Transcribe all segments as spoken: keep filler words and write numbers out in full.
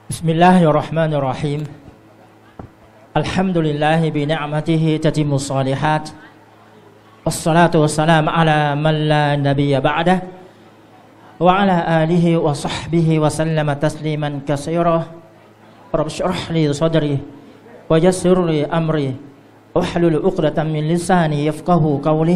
بسم الله الرحمن الرحيم الحمد لله بنعمته تتم الصالحات والصلاة والسلام على من لا نبي بعده وعلى آله وصحبه وسلم تسليما كثيرا رب اشرح لي صدري ويسر لي أمري واحلل عقدة من لساني يفقهوا قولي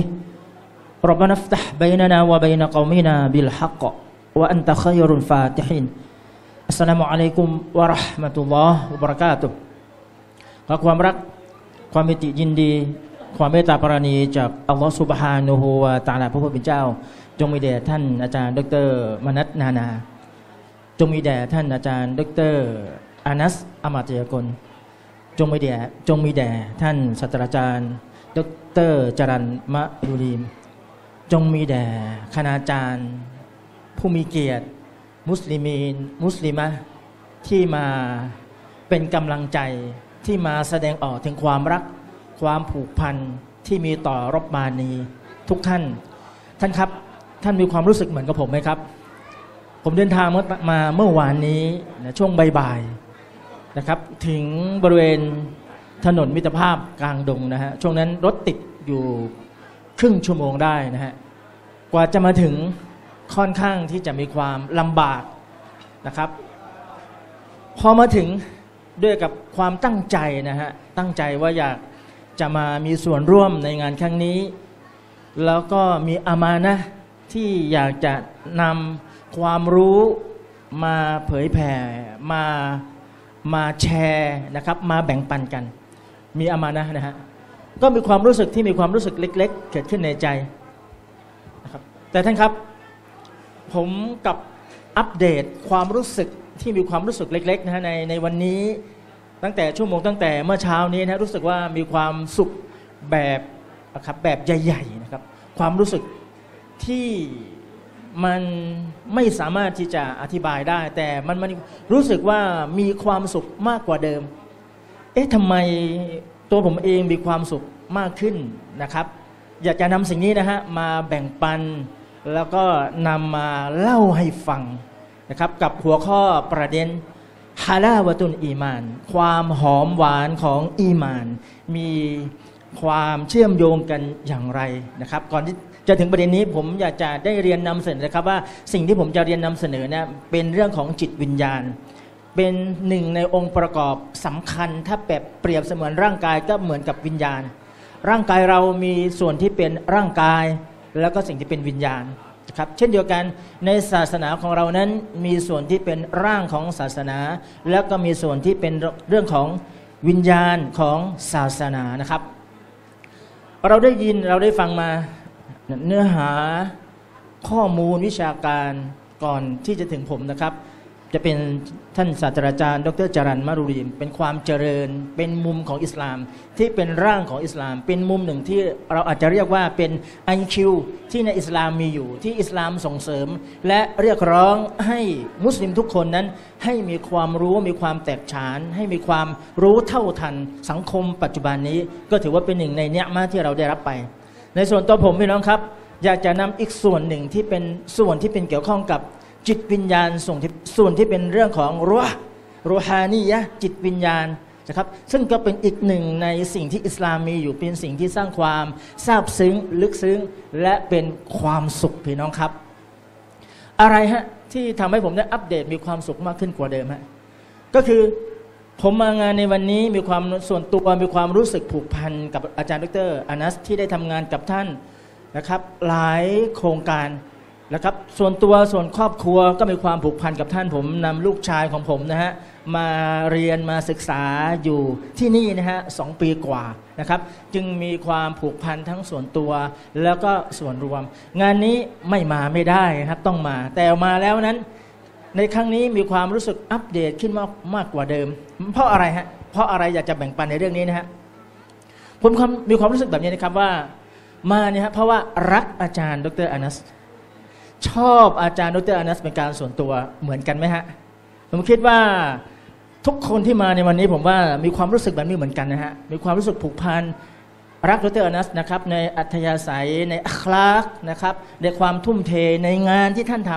ربنا افتح بيننا وبين قومنا بالحق وأنت خير الفاتحينอัสสลามุอะลัยกุมวะเราะห์มะตุลลอฮ์วะบะเราะกาตุฮ์ขอความรักความมิตรยินดีความเมตตาปราณีจากอัลลอฮ์ซุบฮานะฮูวะตะอาลาพระผู้เป็นเจ้าจงมีแด่ท่านอาจารย์ดร.มนัสนานาจงมีแด่ท่านอาจารย์ดร.อานัสอามาตยากลจงมีแด่จงมีแด่ท่านศาสตราจารย์ดร.จรัญมะรุลีมจงมีแด่คณาจารย์ผู้มีเกียรติมุสลิมีนมุสลิมะที่มาเป็นกำลังใจที่มาแสดงออกถึงความรักความผูกพันที่มีต่อรบบานีทุกท่านท่านครับท่านมีความรู้สึกเหมือนกับผมไหมครับผมเดินทางมาเมื่อวานนี้นะช่วงบ่ายๆนะครับถึงบริเวณถนนมิตรภาพกลางดงนะฮะช่วงนั้นรถติดอยู่ครึ่งชั่วโมงได้นะฮะกว่าจะมาถึงค่อนข้างที่จะมีความลำบากนะครับพอมาถึงด้วยกับความตั้งใจนะฮะตั้งใจว่าอยากจะมามีส่วนร่วมในงานครั้งนี้แล้วก็มีอามานะห์ที่อยากจะนำความรู้มาเผยแผ่มามาแชร์นะครับมาแบ่งปันกันมีอามานะห์นะฮะก็มีความรู้สึกที่มีความรู้สึกเล็กๆเกิดขึ้นในใจนะครับแต่ท่านครับผมกับอัปเดตความรู้สึกที่มีความรู้สึกเล็กๆนะฮะในในวันนี้ตั้งแต่ชั่วโมงตั้งแต่เมื่อเช้านี้นะรู้สึกว่ามีความสุขแบบนะครับแบบใหญ่ๆนะครับความรู้สึกที่มันไม่สามารถที่จะอธิบายได้แต่มันมันรู้สึกว่ามีความสุขมากกว่าเดิมเอ๊ะทำไมตัวผมเองมีความสุขมากขึ้นนะครับอยากจะนำสิ่งนี้นะฮะมาแบ่งปันแล้วก็นำมาเล่าให้ฟังนะครับกับหัวข้อประเด็นฮาลาวะตุนอีมานความหอมหวานของอีมานมีความเชื่อมโยงกันอย่างไรนะครับก่อนที่จะถึงประเด็นนี้ผมอยากจะได้เรียนนำเสนอนะครับว่าสิ่งที่ผมจะเรียนนำเสนอนะเป็นเรื่องของจิตวิญญาณเป็นหนึ่งในองค์ประกอบสำคัญถ้าแบบเปรียบเสมือนร่างกายก็เหมือนกับวิญญาณร่างกายเรามีส่วนที่เป็นร่างกายแล้วก็สิ่งที่เป็นวิญญาณครับเช่นเดียวกันในศาสนาของเรานั้นมีส่วนที่เป็นร่างของศาสนาแล้วก็มีส่วนที่เป็นเรื่องของวิญญาณของศาสนานะครับเราได้ยินเราได้ฟังมาเนื้อหาข้อมูลวิชาการก่อนที่จะถึงผมนะครับจะเป็นท่านศาสตราจารย์ดร.จรัญมะรุลีมเป็นความเจริญเป็นมุมของอิสลามที่เป็นร่างของอิสลามเป็นมุมหนึ่งที่เราอาจจะเรียกว่าเป็น ไอ คิว ที่ในอิสลามมีอยู่ที่อิสลามส่งเสริมและเรียกร้องให้มุสลิมทุกคนนั้นให้มีความรู้มีความแตกฉานให้มีความรู้เท่าทันสังคมปัจจุบันนี้ก็ถือว่าเป็นหนึ่งในเนื้อมาที่เราได้รับไปในส่วนตัวผมพี่น้องครับอยากจะนำอีกส่วนหนึ่งที่เป็นส่วนที่เป็นเกี่ยวข้องกับจิตวิญญาณส่วนที่ส่วนที่เป็นเรื่องของรูห์รูฮานียะห์จิตวิญญาณนะครับซึ่งก็เป็นอีกหนึ่งในสิ่งที่อิสลามมีอยู่เป็นสิ่งที่สร้างความซาบซึ้งลึกซึ้งและเป็นความสุขพี่น้องครับอะไรฮะที่ทำให้ผมได้อัปเดตมีความสุขมากขึ้นกว่าเดิมฮะก็คือผมมางานในวันนี้มีความส่วนตัวมีความรู้สึกผูกพันกับอาจารย์ดร.อานัสที่ได้ทำงานกับท่านนะครับหลายโครงการนะครับส่วนตัวส่วนครอบครัวก็มีความผูกพันกับท่านผมนำลูกชายของผมนะฮะมาเรียนมาศึกษาอยู่ที่นี่นะฮะสองปีกว่านะครับจึงมีความผูกพันทั้งส่วนตัวแล้วก็ส่วนรวมงานนี้ไม่มาไม่ได้ครับต้องมาแต่มาแล้วนั้นในครั้งนี้มีความรู้สึกอัปเดตขึ้นมากมากกว่าเดิมเพราะอะไรฮะเพราะอะไรอยากจะแบ่งปันในเรื่องนี้นะฮะผมมีความรู้สึกแบบนี้นะครับว่ามาเนี่ยฮะเพราะว่ารักอาจารย์ดร.อานัสชอบอาจารย์ดร.อานัสเป็นการส่วนตัวเหมือนกันไหมฮะผมคิดว่าทุกคนที่มาในวันนี้ผมว่ามีความรู้สึกแบบนี้เหมือนกันนะฮะมีความรู้สึกผูกพันรักดร.อานัสนะครับในอัธยาศัยในอัคลากนะครับในความทุ่มเทในงานที่ท่านทำ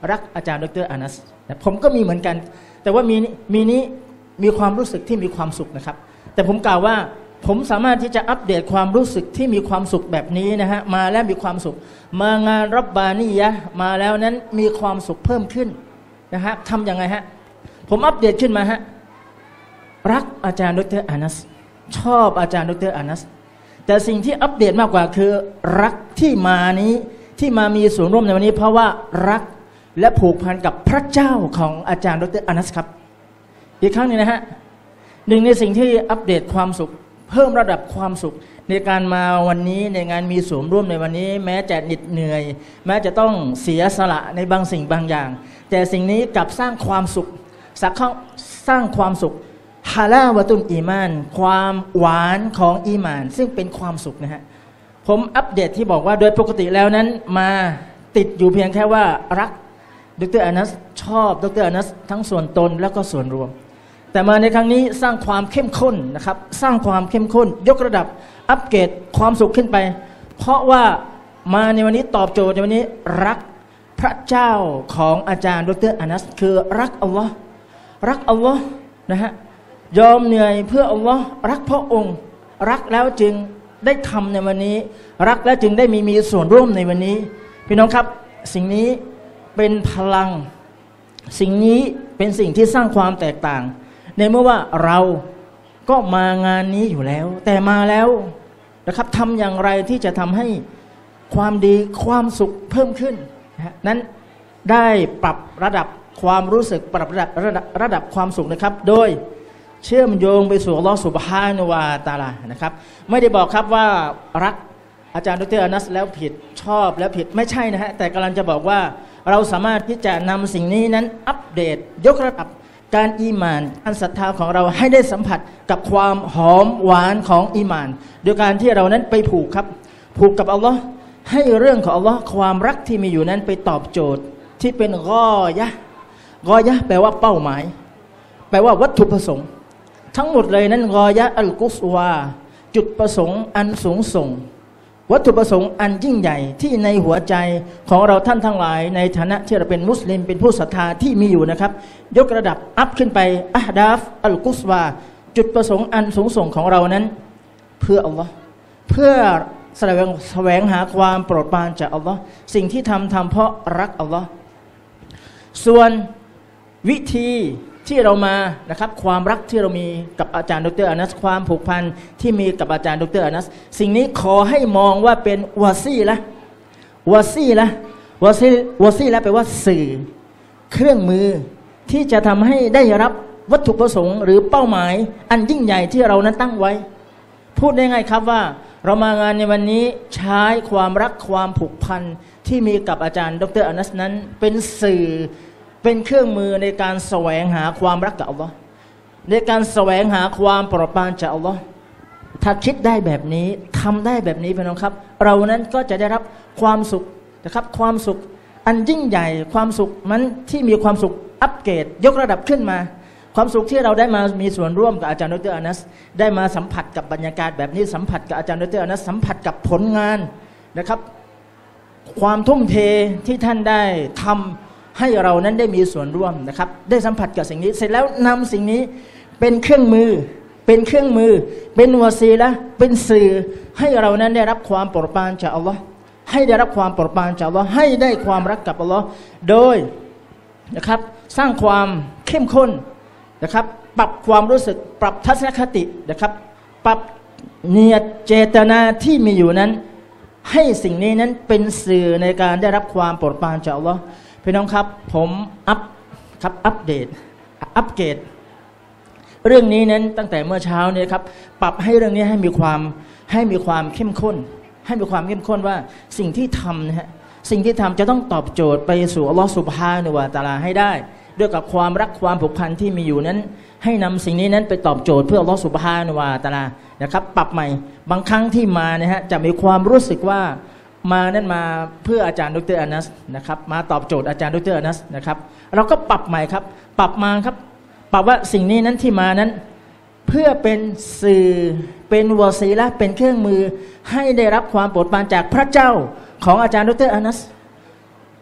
รักอาจารย์ดรอานัสผมก็มีเหมือนกันแต่ว่ามีมีนี้มีความรู้สึกที่มีความสุขนะครับแต่ผมกล่าวว่าผมสามารถที่จะอัปเดตความรู้สึกที่มีความสุขแบบนี้นะฮะมาแล้วมีความสุขมางานรับบานียะมาแล้วนั้นมีความสุขเพิ่มขึ้นนะฮะทำยังไงฮะผมอัปเดตขึ้นมาฮะรักอาจารย์ดรอานัสชอบอาจารย์ดรอานัสแต่สิ่งที่อัปเดตมากกว่าคือรักที่มานี้ที่มามีส่วนร่วมในวันนี้เพราะว่ารักและผูกพันกับพระเจ้าของอาจารย์ดรอานัสครับอีกครั้งหนึ่งนะฮะหนึ่งในสิ่งที่อัปเดตความสุขเพิ่มระดับความสุขในการมาวันนี้ในงานมีส่วนร่วมในวันนี้แม้จะเหน็ดเหนื่อยแม้จะต้องเสียสละในบางสิ่งบางอย่างแต่สิ่งนี้กลับสร้างความสุขสักข้อสร้างความสุขฮาลาวะตุนอีมานความหวานของอีมานซึ่งเป็นความสุขนะฮะผมอัปเดตที่บอกว่าโดยปกติแล้วนั้นมาติดอยู่เพียงแค่ว่ารักดรอานัสชอบดรอานัสทั้งส่วนตนแล้วก็ส่วนรวมแต่มาในครั้งนี้สร้างความเข้มข้นนะครับสร้างความเข้มข้นยกระดับอัปเกรดความสุขขึ้นไปเพราะว่ามาในวันนี้ตอบโจทย์ในวันนี้รักพระเจ้าของอาจารย์ดรอานัสคือรักอัลลอฮ์รักอัลลอฮ์นะฮะยอมเหนื่อยเพื่ออัลลอฮ์รักพระองค์รักแล้วจึงได้ทำในวันนี้รักแล้วจึงได้มีมีส่วนร่วมในวันนี้พี่น้องครับสิ่งนี้เป็นพลังสิ่งนี้เป็นสิ่งที่สร้างความแตกต่างในเมื่อว่าเราก็มางานนี้อยู่แล้วแต่มาแล้วนะครับทำอย่างไรที่จะทำให้ความดีความสุขเพิ่มขึ้นนั้นได้ปรับระดับความรู้สึกปรับระดับระดับระดับความสุขนะครับโดยเชื่อมโยงไปสู่อัลลอฮฺซุบฮานะฮูวะตะอาลานะครับไม่ได้บอกครับว่ารักอาจารย์ดรอานัสแล้วผิดชอบแล้วผิดไม่ใช่นะฮะแต่กำลังจะบอกว่าเราสามารถที่จะนำสิ่งนี้นั้นอัปเดตยกระดับการอีหม่านการศรัทธาของเราให้ได้สัมผัสกับความหอมหวานของอีหม่านโดยการที่เรานั้นไปผูกครับผูกกับอัลลอฮ์ให้เรื่องของอัลลอฮ์ความรักที่มีอยู่นั้นไปตอบโจทย์ที่เป็นกอยะกอยะแปลว่าเป้าหมายแปลว่าวัตถุประสงค์ทั้งหมดเลยนั้นกอยะอัลกุสวาจุดประสงค์อันสูงส่งวัตถุประสงค์อันยิ่งใหญ่ที่ในหัวใจของเราท่านทั้งหลายในฐานะที่เราเป็นมุสลิมเป็นผู้ศรัทธาที่มีอยู่นะครับยกระดับอัพขึ้นไปอะฮดาฟอัลกุสวาจุดประสงค์อันสูงส่งของเรานั้นเพื่ออัลลอฮ์เพื่อแสวงแสวงหาความโปรดปรานจากอัลลอฮ์สิ่งที่ทำทำเพราะรักอัลลอฮ์ส่วนวิธีที่เรามานะครับความรักที่เรามีกับอาจารย์ดรอานัสความผูกพันที่มีกับอาจารย์ดรอานัสสิ่งนี้ขอให้มองว่าเป็นวาซีละวาซีละวาซีวาซีละแปลว่าสื่อเครื่องมือที่จะทำให้ได้รับวัตถุประสงค์หรือเป้าหมายอันยิ่งใหญ่ที่เรานั้นตั้งไว้พูดได้ไงครับว่าเรามางานในวันนี้ใช้ความรักความผูกพันที่มีกับอาจารย์ดรอานัสนั้นเป็นสื่อเป็นเครื่องมือในการแสวงหาความรักกับอัลลอฮ์ในการแสวงหาความโปรดปรานจากอัลลอฮ์ถ้าคิดได้แบบนี้ทำได้แบบนี้พี่น้องครับเรานั้นก็จะได้รับความสุขนะครับความสุขอันยิ่งใหญ่ความสุขนั้นที่มีความสุขอัปเกรดยกระดับขึ้นมาความสุขที่เราได้มามีส่วนร่วมกับอาจารย์ดรอานัสได้มาสัมผัสกับบรรยากาศแบบนี้สัมผัสกับอาจารย์ดรอานัสสัมผัสกับผลงานนะครับความทุ่มเทที่ท่านได้ทำให้เรานั้นได้มีส่วนร่วมนะครับได้สัมผัสกับสิ่งนี้เสร็จแล้วนำสิ่งนี้เป็นเครื่องมือเป็นเครื่องมือเป็นวาซีละเป็นสื่อให้เรานั้นได้รับความโปรดปรานจากอัลลอฮ์ให้ได้รับความโปรดปรานจากอัลลอฮ์ให้ได้ความรักกับอัลลอฮ์โดยนะครับสร้างความเข้มข้นนะครับปรับความรู้สึกปรับทัศนคตินะครับปรับเนียดเจตนาที่มีอยู่นั้นให้สิ่งนี้นั้นเป็นสื่อในการได้รับความโปรดปรานจากอัลลอฮ์พี่น้องครับผมอัพครับอัปเดตอัปเกรดเรื่องนี้นั้นตั้งแต่เมื่อเช้านี้ครับปรับให้เรื่องนี้ให้มีความให้มีความเข้มข้นให้มีความเข้มข้นว่าสิ่งที่ทำนะฮะสิ่งที่ทำจะต้องตอบโจทย์ไปสู่อัลลอฮฺซุบฮานะฮูวะตะอาลาให้ได้ด้วยกับความรักความผูกพันที่มีอยู่นั้นให้นำสิ่งนี้นั้นไปตอบโจทย์เพื่ออัลลอฮฺซุบฮานะฮูวะตะอาลานะครับปรับใหม่บางครั้งที่มานะฮะจะมีความรู้สึกว่ามานั้นมาเพื่ออาจารย์ดรอานัสนะครับมาตอบโจทย์อาจารย์ดรอานัสนะครับเราก็ปรับใหม่ครับปรับมาครับปรับว่าสิ่งนี้นั้นที่มานั้นเพื่อเป็นสื่อเป็นวาซีละเป็นเครื่องมือให้ได้รับความโปรดปรานจากพระเจ้าของอาจารย์ดรอานัส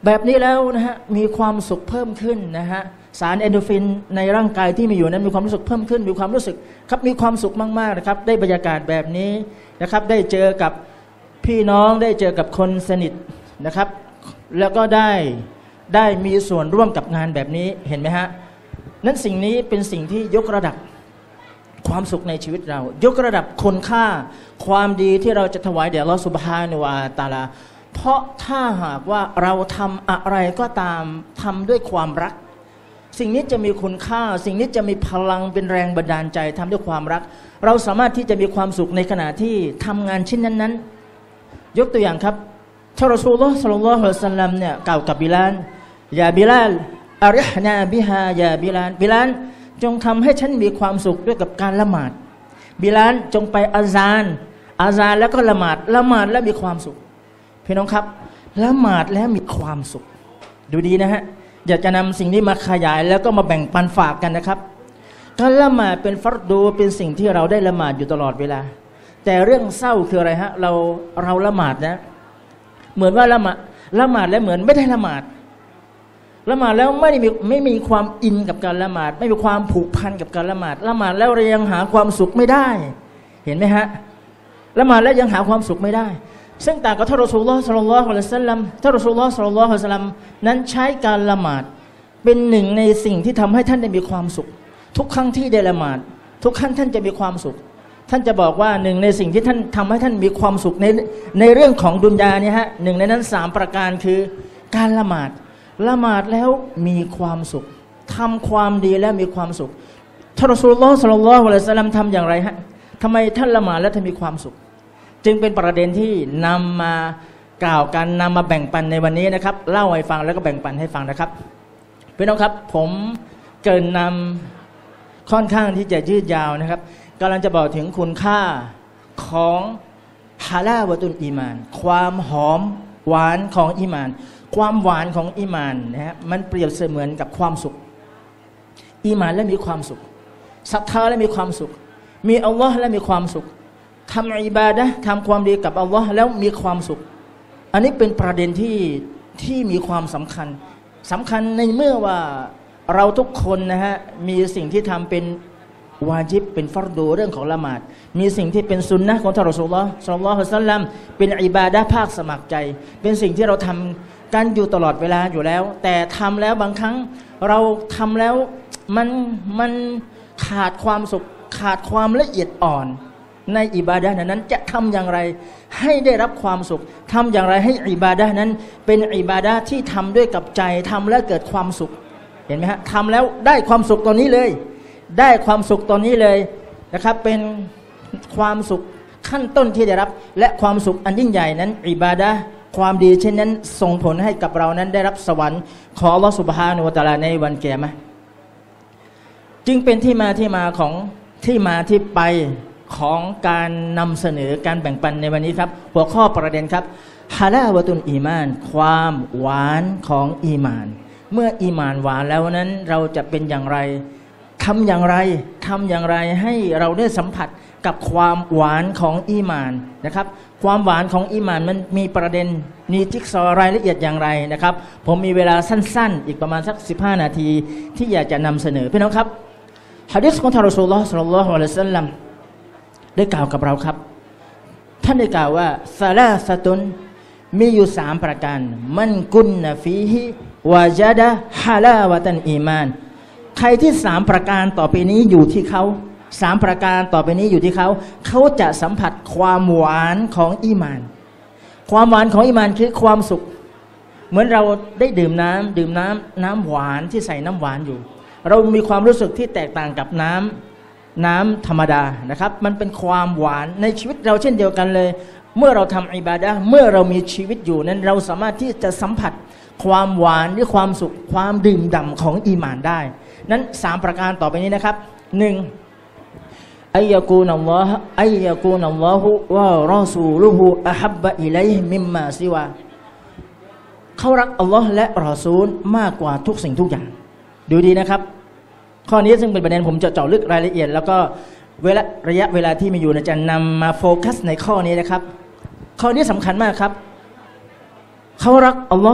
แบบนี้แล้วนะฮะมีความสุขเพิ่มขึ้นนะฮะสารเอนโดรฟินในร่างกายที่มีอยู่นั้นมีความรู้สึกเพิ่มขึ้นมีความรู้สึกครับมีความสุขมากๆนะครับได้บรรยากาศแบบนี้นะครับได้เจอกับพี่น้องได้เจอกับคนสนิทนะครับแล้วก็ได้ได้มีส่วนร่วมกับงานแบบนี้เห็นไหมฮะนั้นสิ่งนี้เป็นสิ่งที่ยกระดับความสุขในชีวิตเรายกระดับคุณค่าความดีที่เราจะถวายแด่อัลเลาะห์ซุบฮานะฮูวะตะอาลาเพราะถ้าหากว่าเราทำอะไรก็ตามทำด้วยความรักสิ่งนี้จะมีคุณค่าสิ่งนี้จะมีพลังเป็นแรงบันดาลใจทำด้วยความรักเราสามารถที่จะมีความสุขในขณะที่ทำงานชิ้นนั้นๆยกตัวอย่างครับท่านรอซูลุลลอฮ์ ศ็อลลัลลอฮุอะลัยฮิวะซัลลัมเนี่ยกล่าวกับบิลาลยาบิลาลอาริฮนาบิฮายาบิลาลบิลาลจงทำให้ฉันมีความสุขด้วยกับการละหมาดบิลาลจงไปอาซานอาซานแล้วก็ละหมาดละหมาดแล้วมีความสุขพี่น้องครับละหมาดแล้วมีความสุขดูดีนะฮะอยากจะนำสิ่งนี้มาขยายแล้วก็มาแบ่งปันฝากกันนะครับการละหมาดเป็นฟัรดูเป็นสิ่งที่เราได้ละหมาดอยู่ตลอดเวลาแต่เรื่องเศร้าคืออะไรฮะเราเราละหมาดนะเหมือนว่าละหมาดละหมาดแล้วเหมือนไม่ได้ละหมาดละหมาดแล้วไม่ได้มีไม่มีความอินกับการละหมาดไม่มีความผูกพันกับการละหมาดละหมาดแล้วเรายังหาความสุขไม่ได้เห็นไหมฮะละหมาดแล้วยังหาความสุขไม่ได้ซึ่งต่างกับท่านรอซูลุลลอฮ์ ศ็อลลัลลอฮุอะลัยฮิวะซัลลัมท่านรอซูลุลลอฮ์ ศ็อลลัลลอฮุอะลัยฮิวะซัลลัมนั้นใช้การละหมาดเป็นหนึ่งในสิ่งที่ทำให้ท่านได้มีความสุขทุกครั้งที่ได้ละหมาดทุกครั้งท่านจะมีความสุขท่านจะบอกว่าหนึ่งในสิ่งที่ท่านทำให้ท่านมีความสุขในในเรื่องของดุนยาเนี่ยฮะหนึ่งในนั้นสามประการคือการละหมาดละหมาดแล้วมีความสุขทำความดีแล้วมีความสุขท่านรอซูลุลลอฮ์ ศ็อลลัลลอฮุอะลัยฮิวะซัลลัมทำอย่างไรฮะทำไมท่านละหมาดแล้วท่านมีความสุขจึงเป็นประเด็นที่นำมากล่าวกันนำมาแบ่งปันในวันนี้นะครับเล่าให้ฟังแล้วก็แบ่งปันให้ฟังนะครับพี่น้องครับผมเกินนำค่อนข้างที่จะยืดยาวนะครับกำลังจะบอกถึงคุณค่าของฮาลาวะตุลอีมานความหอมหวานของอีมานความหวานของอีมานนะฮะมันเปรียบเสมือนกับความสุขอีมานและมีความสุขศรัทธาและมีความสุขมีอัลลอฮ์และมีความสุขทำอิบาดะห์ทำความดีกับอัลลอฮ์แล้วมีความสุขอันนี้เป็นประเด็นที่ที่มีความสำคัญสำคัญในเมื่อว่าเราทุกคนนะฮะมีสิ่งที่ทำเป็นวาญิบเป็นฟัรดูเรื่องของละหมาดมีสิ่งที่เป็นซุนนะห์ของท่านรอซูลุลลอฮ์ ศ็อลลัลลอฮุอะลัยฮิวะซัลลัมเป็นอิบาดะห์ภาคสมัครใจเป็นสิ่งที่เราทำกันอยู่ตลอดเวลาอยู่แล้วแต่ทำแล้วบางครั้งเราทำแล้วมันมันขาดความสุขขาดความละเอียดอ่อนในอิบาดะห์นั้นจะทำอย่างไรให้ได้รับความสุขทำอย่างไรให้อิบาดะห์นั้นเป็นอิบาดะห์ที่ทำด้วยกับใจทำแล้วเกิดความสุขเห็นไหมฮะทำแล้วได้ความสุขตอนนี้เลยได้ความสุขตอนนี้เลยนะครับเป็นความสุขขั้นต้นที่ได้รับและความสุขอันยิ่งใหญ่นั้นอิบาดะห์ความดีเช่นนั้นส่งผลให้กับเรานั้นได้รับสวรรค์ของอัลเลาะห์ซุบฮานะฮูวะตะอาลาในวันกิยามะห์จึงเป็นที่มาที่มาของที่มาที่ไปของการนำเสนอการแบ่งปันในวันนี้ครับหัวข้อประเด็นครับฮาลาวะตุลอีมานความหวานของอีมานเมื่ออีมานหวานแล้วนั้นเราจะเป็นอย่างไรทำอย่างไรทำอย่างไรให้เราได้สัมผัสกับความหวานของอีมานนะครับความหวานของอีมานมันมีประเด็นมีจิ๊กซอว์รายละเอียดอย่างไรนะครับผมมีเวลาสั้นๆอีกประมาณสักสิบห้านาทีที่อยากจะนำเสนอพี่น้องครับหะดีษของท่านรอซูลุลลอฮ์ ศ็อลลัลลอฮุอะลัยฮิวะซัลลัมได้กล่าวกับเราครับท่านได้กล่าวว่าซาลาสะตุนมีอยู่สามประการมันกุนนะฟีฮิวะญะดะฮาลาวะตันอีมานใครที่สามประการต่อไปนี้อยู่ที่เขาสามประการต่อไปนี้อยู่ที่เขาเขาจะสัมผัสความหวานของอีมานความหวานของอีมานคือความสุขเหมือนเราได้ดื่มน้ำดื่มน้ำน้ำหวานที่ใส่น้ำหวานอยู่เรามีความรู้สึกที่แตกต่างกับน้ำน้ำธรรมดานะครับมันเป็นความหวานในชีวิตเราเช่นเดียวกันเลยเมื่อเราทำอิบาดะห์เมื่อเรามีชีวิตอยู่นั้นเราสามารถที่จะสัมผัสความหวานหรือความสุขความดื่มด่ำของอีหม่านได้นั้นสามประการต่อไปนี้นะครับหนึ่งอัยยะกูนัลลอฮ์อัยยะกูนัลลอฮุวะรอซูลุฮุอะฮับบะอิลัยฮิมิมมาซิวาเขารักอัลลอฮ์และรอซูลมากกว่าทุกสิ่งทุกอย่างดูดีนะครับข้อนี้ซึ่งเป็นประเด็นผมจะเจาะลึกรายละเอียดแล้วก็เวลาระยะเวลาที่มีอยู่จะนำมาโฟกัสในข้อนี้นะครับข้อนี้สำคัญมากครับเขารักอัลลอฮ์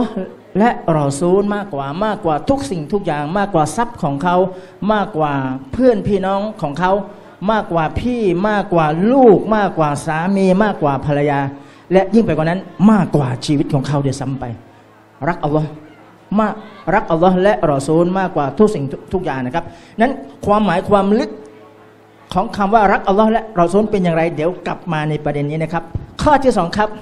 และรอซูลมากกว่ามากกว่าทุกสิ่งทุกอย่างมากกว่าทรัพย์ของเขามากกว่าเพื่อนพี่น้องของเขามากกว่าพี่มากกว่าลูกมากกว่าสามีมากกว่าภรรยาและยิ่งไปกว่านั้นมากกว่าชีวิตของเขาเดี๋ยวซ้ำไปรักอัลลอฮ์มากรักอัลลอฮ์และรอซูลมากกว่าทุกสิ่งทุกอย่างนะครับนั้นความหมายความลึกของคำว่ารักอัลลอฮ์และรอซูลเป็นอย่างไรเดี๋ยวกลับมาในประเด็นนี้นะครับข้อที่สองครับ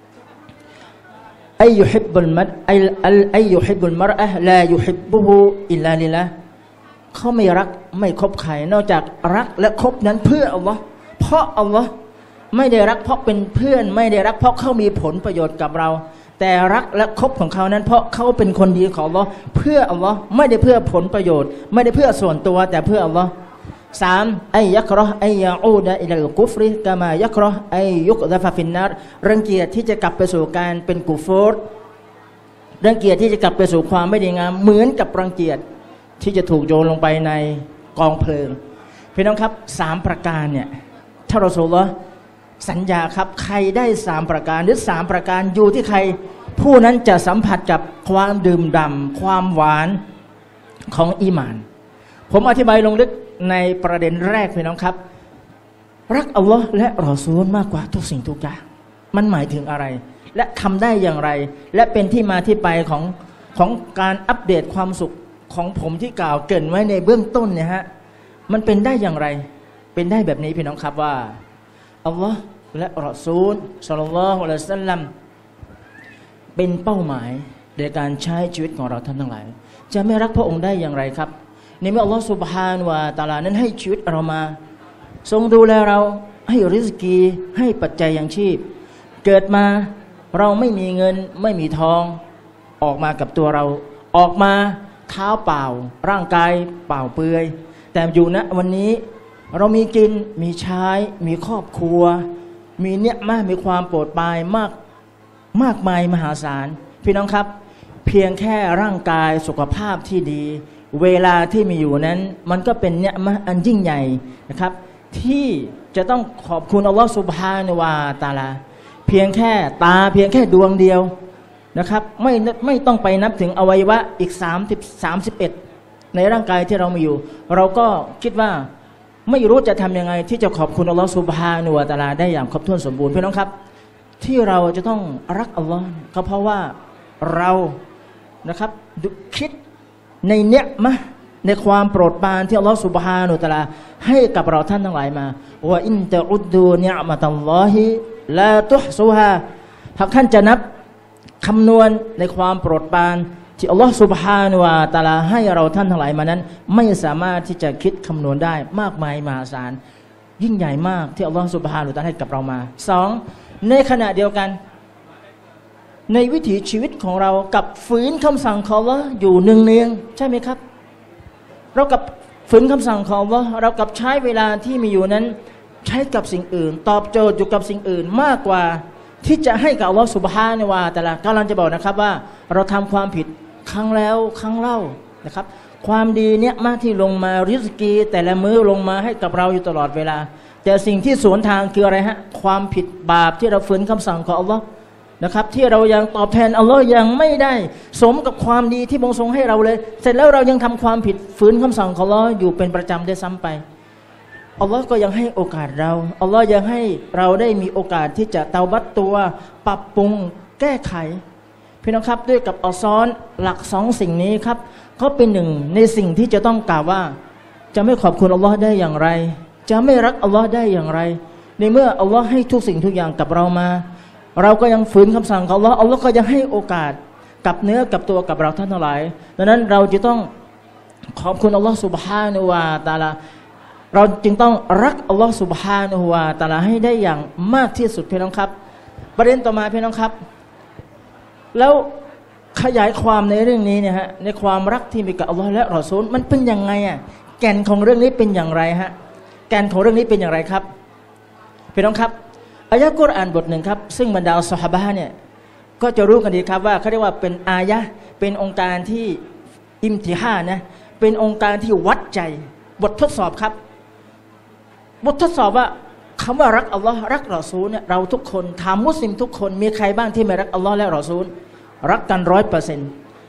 อัยยุฮิบบุลมัดอัยอัยยุฮิบบุลมรอะห์ลายุฮิบบุฮูอิลลาลิลละเขาไม่รักไม่คบใครนอกจากรักและคบนั้นเพื่ออัลลอฮ์เพราะอัลลอฮ์ไม่ได้รักเพราะเป็นเพื่อนไม่ได้รักเพราะเขามีผลประโยชน์กับเราแต่รักและคบของเขานั้นเพราะเขาเป็นคนดีของอัลลอฮ์เพื่ออัลลอฮ์ไม่ได้เพื่อผลประโยชน์ไม่ได้เพื่อส่วนตัวแต่เพื่ออัลลอฮ์สามอัยยักรออัยยาอูดะอิลัลกุฟริกามายักรออัยยุกดะฟะฟินนารรังเกียจที่จะกลับไปสู่การเป็นกุฟรรังเกียจที่จะกลับไปสู่ความไม่ดีงามเหมือนกับรังเกียจที่จะถูกโยนลงไปในกองเพลิงพี่น้องครับสามประการเนี่ยถ้ารอซูลุลลอฮ์สัญญาครับใครได้สามประการหรือสามประการอยู่ที่ใครผู้นั้นจะสัมผัสกับความดื่มด่ำความหวานของอีหม่านผมอธิบายลงลึกในประเด็นแรกพี่น้องครับรักอัลลอฮ์และรอซูลมากกว่าทุกสิ่งทุกอย่างมันหมายถึงอะไรและทำได้อย่างไรและเป็นที่มาที่ไปของของการอัปเดตความสุขของผมที่กล่าวเกริ่นไว้ในเบื้องต้นเนี่ยฮะมันเป็นได้อย่างไรเป็นได้แบบนี้พี่น้องครับว่าอัลลอฮ์และรอซูลศ็อลลัลลอฮุอะลัยฮิวะซัลลัมเป็นเป้าหมายในการใช้ชีวิตของเราท่านทั้งหลายจะไม่รักพระองค์ได้อย่างไรครับในเมื่ออัลลอฮ์ซุบฮานะฮูวะตะอาลานั้นให้ชีวิตเรามาทรงดูแลเราให้ริสกีให้ปัจจัยยังชีพเกิดมาเราไม่มีเงินไม่มีทองออกมากับตัวเราออกมาเท้าเปล่าร่างกายเปล่าเปลือยแต่อยู่ณวันนี้เรามีกินมีใช้มีครอบครัวมีเนี่ยมากมีความโปรดปรานมากมากมายมหาศาลพี่น้องครับเพียงแค่ร่างกายสุขภาพที่ดีเวลาที่มีอยู่นั้นมันก็เป็นเนี่ยมะอันยิ่งใหญ่นะครับที่จะต้องขอบคุณอัลลอฮฺซุบฮานะฮูวะตะอาลาเพียงแค่ตาเพียงแค่ดวงเดียวนะครับไม่ไม่ต้องไปนับถึงอวัยวะอีกสามสิบ สามสิบเอ็ดในร่างกายที่เรามีอยู่เราก็คิดว่าไม่รู้จะทำยังไงที่จะขอบคุณอัลลอฮฺซุบฮานะฮูวะตะอาลาได้อย่างครบถ้วนสมบูรณ์พี่น้องครับที่เราจะต้องรักอัลลอฮ์ก็เพราะว่าเรานะครับคิดในเนี้ยมะในความโปรดปรานที่อัลลอฮฺซุบฮานะฮูวะตะอาลาให้กับเราท่านทั้งหลายมาว่าอินตะอุดดูนิอ์มะตัลลอฮิลาตุฮซุฮาหากท่านจะนับคำนวณในความโปรดปรานที่อัลลอฮฺซุบฮานะฮูวะตะอาลาให้เราท่านทั้งหลายมานั้นไม่สามารถที่จะคิดคำนวณได้มากมายมหาศาลยิ่งใหญ่มากที่อัลลอฮฺซุบฮานะฮูวะตะอาลาให้กับเรามาสองในขณะเดียวกันในวิถีชีวิตของเรากับฝืนคำสั่งของอัลลอฮ์อยู่เนืองๆใช่ไหมครับเรากับฝืนคำสั่งของอัลลอฮ์เรากับใช้เวลาที่มีอยู่นั้นใช้กับสิ่งอื่นตอบโจทย์อยู่กับสิ่งอื่นมากกว่าที่จะให้กับอัลลอฮ์ซุบฮานะฮูวะตะอาลากำลังจะบอกนะครับว่าเราทำความผิดครั้งแล้วครั้งเล่านะครับความดีเนี่ยมากที่ลงมาริสกีแต่ละมื้อลงมาให้กับเราอยู่ตลอดเวลาแต่สิ่งที่สวนทางคืออะไรฮะความผิดบาปที่เราฝืนคำสั่งของอัลลอฮ์นะครับที่เรายังตอบแทนอัลลอฮ์ยังไม่ได้สมกับความดีที่พระองค์ทรงให้เราเลยเสร็จแล้วเรายังทำความผิดฝืนคำสั่งของอัลลอฮ์อยู่เป็นประจำได้ซ้ำไปอัลลอฮ์ก็ยังให้โอกาสเราอัลลอฮ์ยังให้เราได้มีโอกาสที่จะเตาบัตตัวปรับปรุงแก้ไขพี่น้องครับด้วยกับอัลซอนหลักสองสิ่งนี้ครับก็เป็นหนึ่งในสิ่งที่จะต้องกล่าวว่าจะไม่ขอบคุณอัลลอฮ์ได้อย่างไรจะไม่รักอัลลอฮ์ได้อย่างไรในเมื่ออัลลอฮ์ให้ทุกสิ่งทุกอย่างกับเรามาเราก็ยังฝืนคำสั่งของอัลลอฮ์อัลลอฮ์ก็ยังให้โอกาสกับเนื้อกับตัวกับเราท่านทั้งหลายดังนั้นเราจะต้องขอบคุณอัลลอฮ์ซุบฮานะฮูวะตะอาลาเราจึงต้องรักอัลลอฮ์ซุบฮานะฮูวะตะอาลาให้ได้อย่างมากที่สุดพี่น้องครับประเด็นต่อมาพี่น้องครับแล้วขยายความในเรื่องนี้เนี่ยฮะในความรักที่มีกับอัลลอฮ์และรอซูลมันเป็นยังไงอ่ะแก่นของเรื่องนี้เป็นอย่างไรฮะแก่นของเรื่องนี้เป็นอย่างไรครับพี่น้องครับอายะกุรอานบทหนึ่งครับซึ่งบรรดาซอฮาบะห์เนี่ยก็จะรู้กันดีครับว่าเขาเรียกว่าเป็นอายะเป็นองค์การที่อิมติฮานนะเป็นองค์การที่วัดใจบททดสอบครับบททดสอบว่าคำว่ารักอัลลอฮ์รักรอซูลเนี่ยเราทุกคนถามมุสลิมทุกคนมีใครบ้างที่ไม่รักอัลลอฮ์และรอซูลรักกันร้อยเปอร์เซ็นต์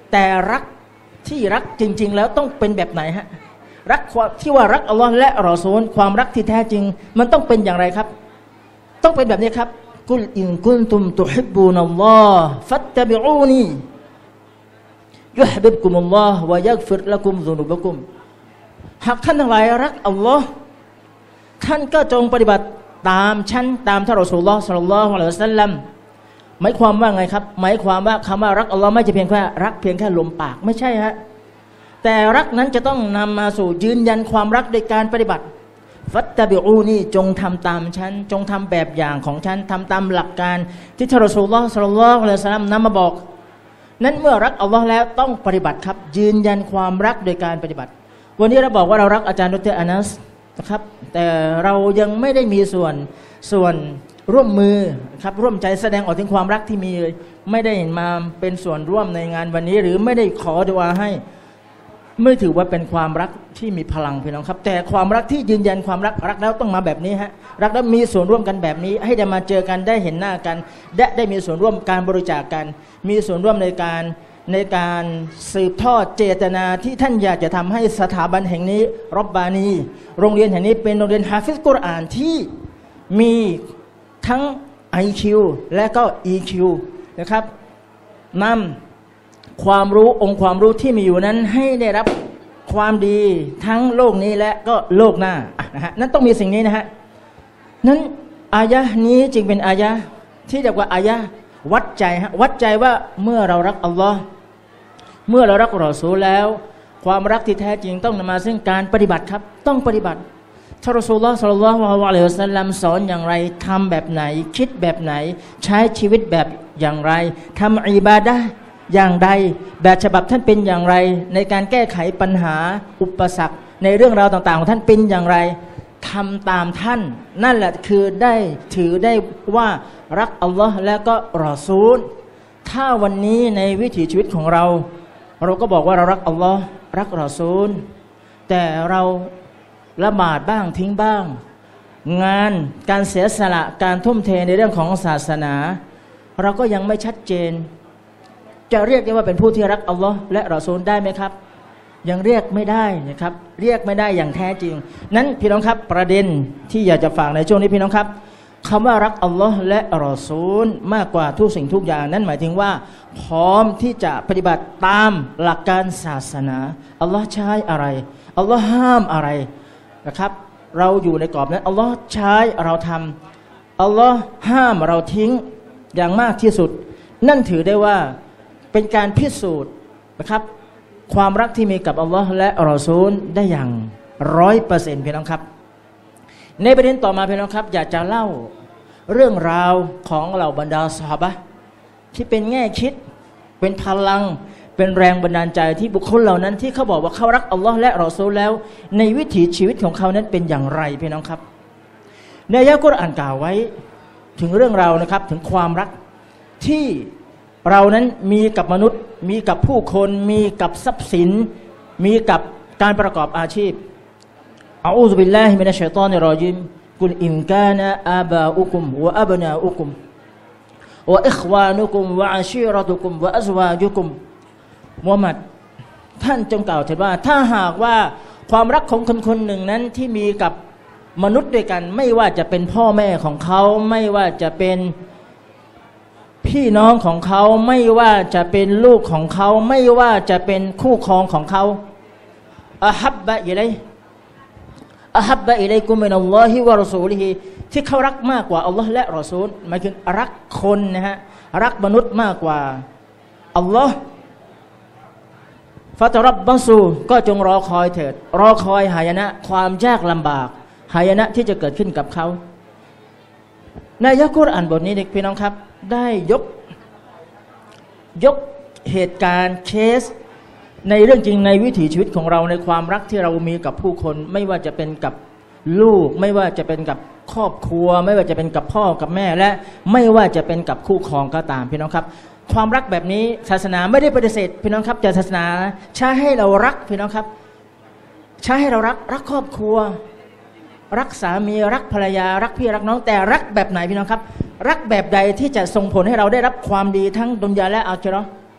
แต่รักที่รักจริงๆแล้วต้องเป็นแบบไหนฮะรักที่ว่ารักอัลลอฮ์และรอซูลความรักที่แท้จริงมันต้องเป็นอย่างไรครับต้องเป็นแบบนี้ครับกุลอินกุนตุมตุฮิบบูนัลลอฮ์ฟัตตะบิอูนียุฮบิบกุมุลลอฮ์วะยักฟิรละกุมซุนุบะกุมหากท่านทั้งหลายรักอัลลอฮ์ท่านก็จงปฏิบัติตามฉันตามท่านรอซูลุลลอฮ์ศ็อลลัลลอฮุอะลัยฮิวะซัลลัมหมายความว่าไงครับหมายความว่าคำว่ารักอัลลอฮ์ไม่ใช่เพียงแค่รักเพียงแค่ลมปากไม่ใช่ฮะแต่รักนั้นจะต้องนำมาสู่ยืนยันความรักโดยการปฏิบัติฟัตตะบิอูนีจงทำตามฉันจงทำแบบอย่างของฉันทำตามหลักการที่ท่านรอซูลุลลอฮ์ศ็อลลัลลอฮุอะลัยฮิวะซัลลัมนำมาบอกนั้นเมื่อรักอัลลอฮ์แล้วต้องปฏิบัติครับยืนยันความรักโดยการปฏิบัติวันนี้เราบอกว่าเรารักอาจารย์ดรอานัสนะครับแต่เรายังไม่ได้มีส่วนส่วนร่วมมือครับร่วมใจแสดงออกถึงความรักที่มีไม่ได้มาเป็นส่วนร่วมในงานวันนี้หรือไม่ได้ขอดุอาให้ไม่ถือว่าเป็นความรักที่มีพลังพี่น้องครับแต่ความรักที่ยืนยันความรักรักแล้วต้องมาแบบนี้ฮะรักแล้วมีส่วนร่วมกันแบบนี้ให้ได้มาเจอกันได้เห็นหน้ากันได้ได้มีส่วนร่วมการบริจาคกันมีส่วนร่วมในการในการสืบทอดเจตนาที่ท่านอยากจะทำให้สถาบันแห่งนี้รบบานีโรงเรียนแห่งนี้เป็นโรงเรียนฮาฟิซกุรอานที่มีทั้ง ไอ คิว และก็ อี คิว นะครับนำความรู้องค์ความรู้ที่มีอยู่นั้นให้ได้รับความดีทั้งโลกนี้และก็โลกหน้านะฮะนั้นต้องมีสิ่งนี้นะฮะนั้นอายะห์นี้จึงเป็นอายะห์ที่เรียกว่าอายะห์วัดใจฮะวัดใจว่าเมื่อเรารักอัลลอฮ์เมื่อเรารักรอซูลแล้วความรักที่แท้จริงต้องนำมาซึ่งการปฏิบัติครับต้องปฏิบัติท่านรอซูลุลลอฮ์ ศ็อลลัลลอฮุอะลัยฮิวะซัลลัมสอนอย่างไรทำแบบไหนคิดแบบไหนใช้ชีวิตแบบอย่างไรทำอิบาดะห์อย่างใดแบบฉบับท่านเป็นอย่างไรในการแก้ไขปัญหาอุปสรรคในเรื่องราวต่างๆของท่านเป็นอย่างไรทำตามท่านนั่นแหละคือได้ถือได้ว่ารักอัลลอฮ์และก็รอซูลถ้าวันนี้ในวิถีชีวิตของเราเราก็บอกว่าเรารักอัลลอฮ์รักรอซูลแต่เราละหมาดบ้างทิ้งบ้างงานการเสียสละการทุ่มเทในเรื่องของศาสนาเราก็ยังไม่ชัดเจนจะเรียกได้ว่าเป็นผู้ที่รักอัลลอฮ์และรอซูลได้ไหมครับยังเรียกไม่ได้นะครับเรียกไม่ได้อย่างแท้จริงนั้นพี่น้องครับประเด็นที่อยากจะฝากในช่วงนี้พี่น้องครับคำว่ารักอัลลอฮ์และรอซูลมากกว่าทุกสิ่งทุกอย่างนั้นหมายถึงว่าพร้อมที่จะปฏิบัติตามหลักการศาสนาอัลลอฮ์ใช้อะไรอัลลอฮ์ห้ามอะไรนะครับเราอยู่ในกรอบนั้นอัลลอฮ์ใช้เราทำอัลลอฮ์ห้ามเราทิ้งอย่างมากที่สุดนั่นถือได้ว่าเป็นการพิสูจน์นะครับความรักที่มีกับอัลลอฮ์และรอซูลได้อย่างร้อยเปอร์เซ็นต์พี่น้องครับในประเด็นต่อมาพี่น้องครับอยากจะเล่าเรื่องราวของเหล่าบรรดาซอฮาบะห์ที่เป็นแง่คิดเป็นพลังเป็นแรงบันดาลใจที่บุคคลเหล่านั้นที่เขาบอกว่าเขารักอัลลอฮ์และรอซูลแล้วในวิถีชีวิตของเขานั้นเป็นอย่างไรพี่น้องครับในอายะห์กุรอานกล่าวไว้ถึงเรื่องราวนะครับถึงความรักที่เรานั้นมีกับมนุษย์มีกับผู้คนมีกับทรัพย์สินมีกับการประกอบอาชีพอะอูซุบิลลาฮิมินัชชัยฏอนิรรอญีมกุลอินกานะอาบาอุกุมวะอับนาอุกุมวะอิควานุกุมวะอาชีรตุกุมวะอัซวาจุกุมมุฮัมมัดท่านจงกล่าวเถิดว่าถ้าหากว่าความรักของคนคนหนึ่งนั้นที่มีกับมนุษย์ด้วยกันไม่ว่าจะเป็นพ่อแม่ของเขาไม่ว่าจะเป็นพี่น้องของเขาไม่ว่าจะเป็นลูกของเขาไม่ว่าจะเป็นคู่ครองของเขาอะฮับบะอิลัยอะฮับบะอิลัยกุมินัลลอฮิวะรอซูลิฮิที่เขารักมากกว่าอัลลอฮ์และรอซูลหมายถึงรักคนนะฮะรักมนุษย์มากกว่าอัลลอฮ์ฟะตะรับบะซูก็จงรอคอยเถิดรอคอยหายนะความยากลำบากหายนะที่จะเกิดขึ้นกับเขาในอายะห์กุรอานบทนี้พี่น้องครับได้ยกยกเหตุการณ์เคสในเรื่องจริงในวิถีชีวิตของเราในความรักที่เรามีกับผู้คนไม่ว่าจะเป็นกับลูกไม่ว่าจะเป็นกับครอบครัวไม่ว่าจะเป็นกับพ่อกับแม่และไม่ว่าจะเป็นกับคู่ครองก็ตามพี่น้องครับความรักแบบนี้ศาสนาไม่ได้ปฏิเสธพี่น้องครับแต่ศาสนาใช้ให้เรารักพี่น้องครับใช้ให้เรารักรักครอบครัวรักสามีรักภรรยารักพี่รักน้องแต่รักแบบไหนพี่น้องครับรักแบบใดที่จะส่งผลให้เราได้รับความดีทั้งดุนยาและอาคิเราะห์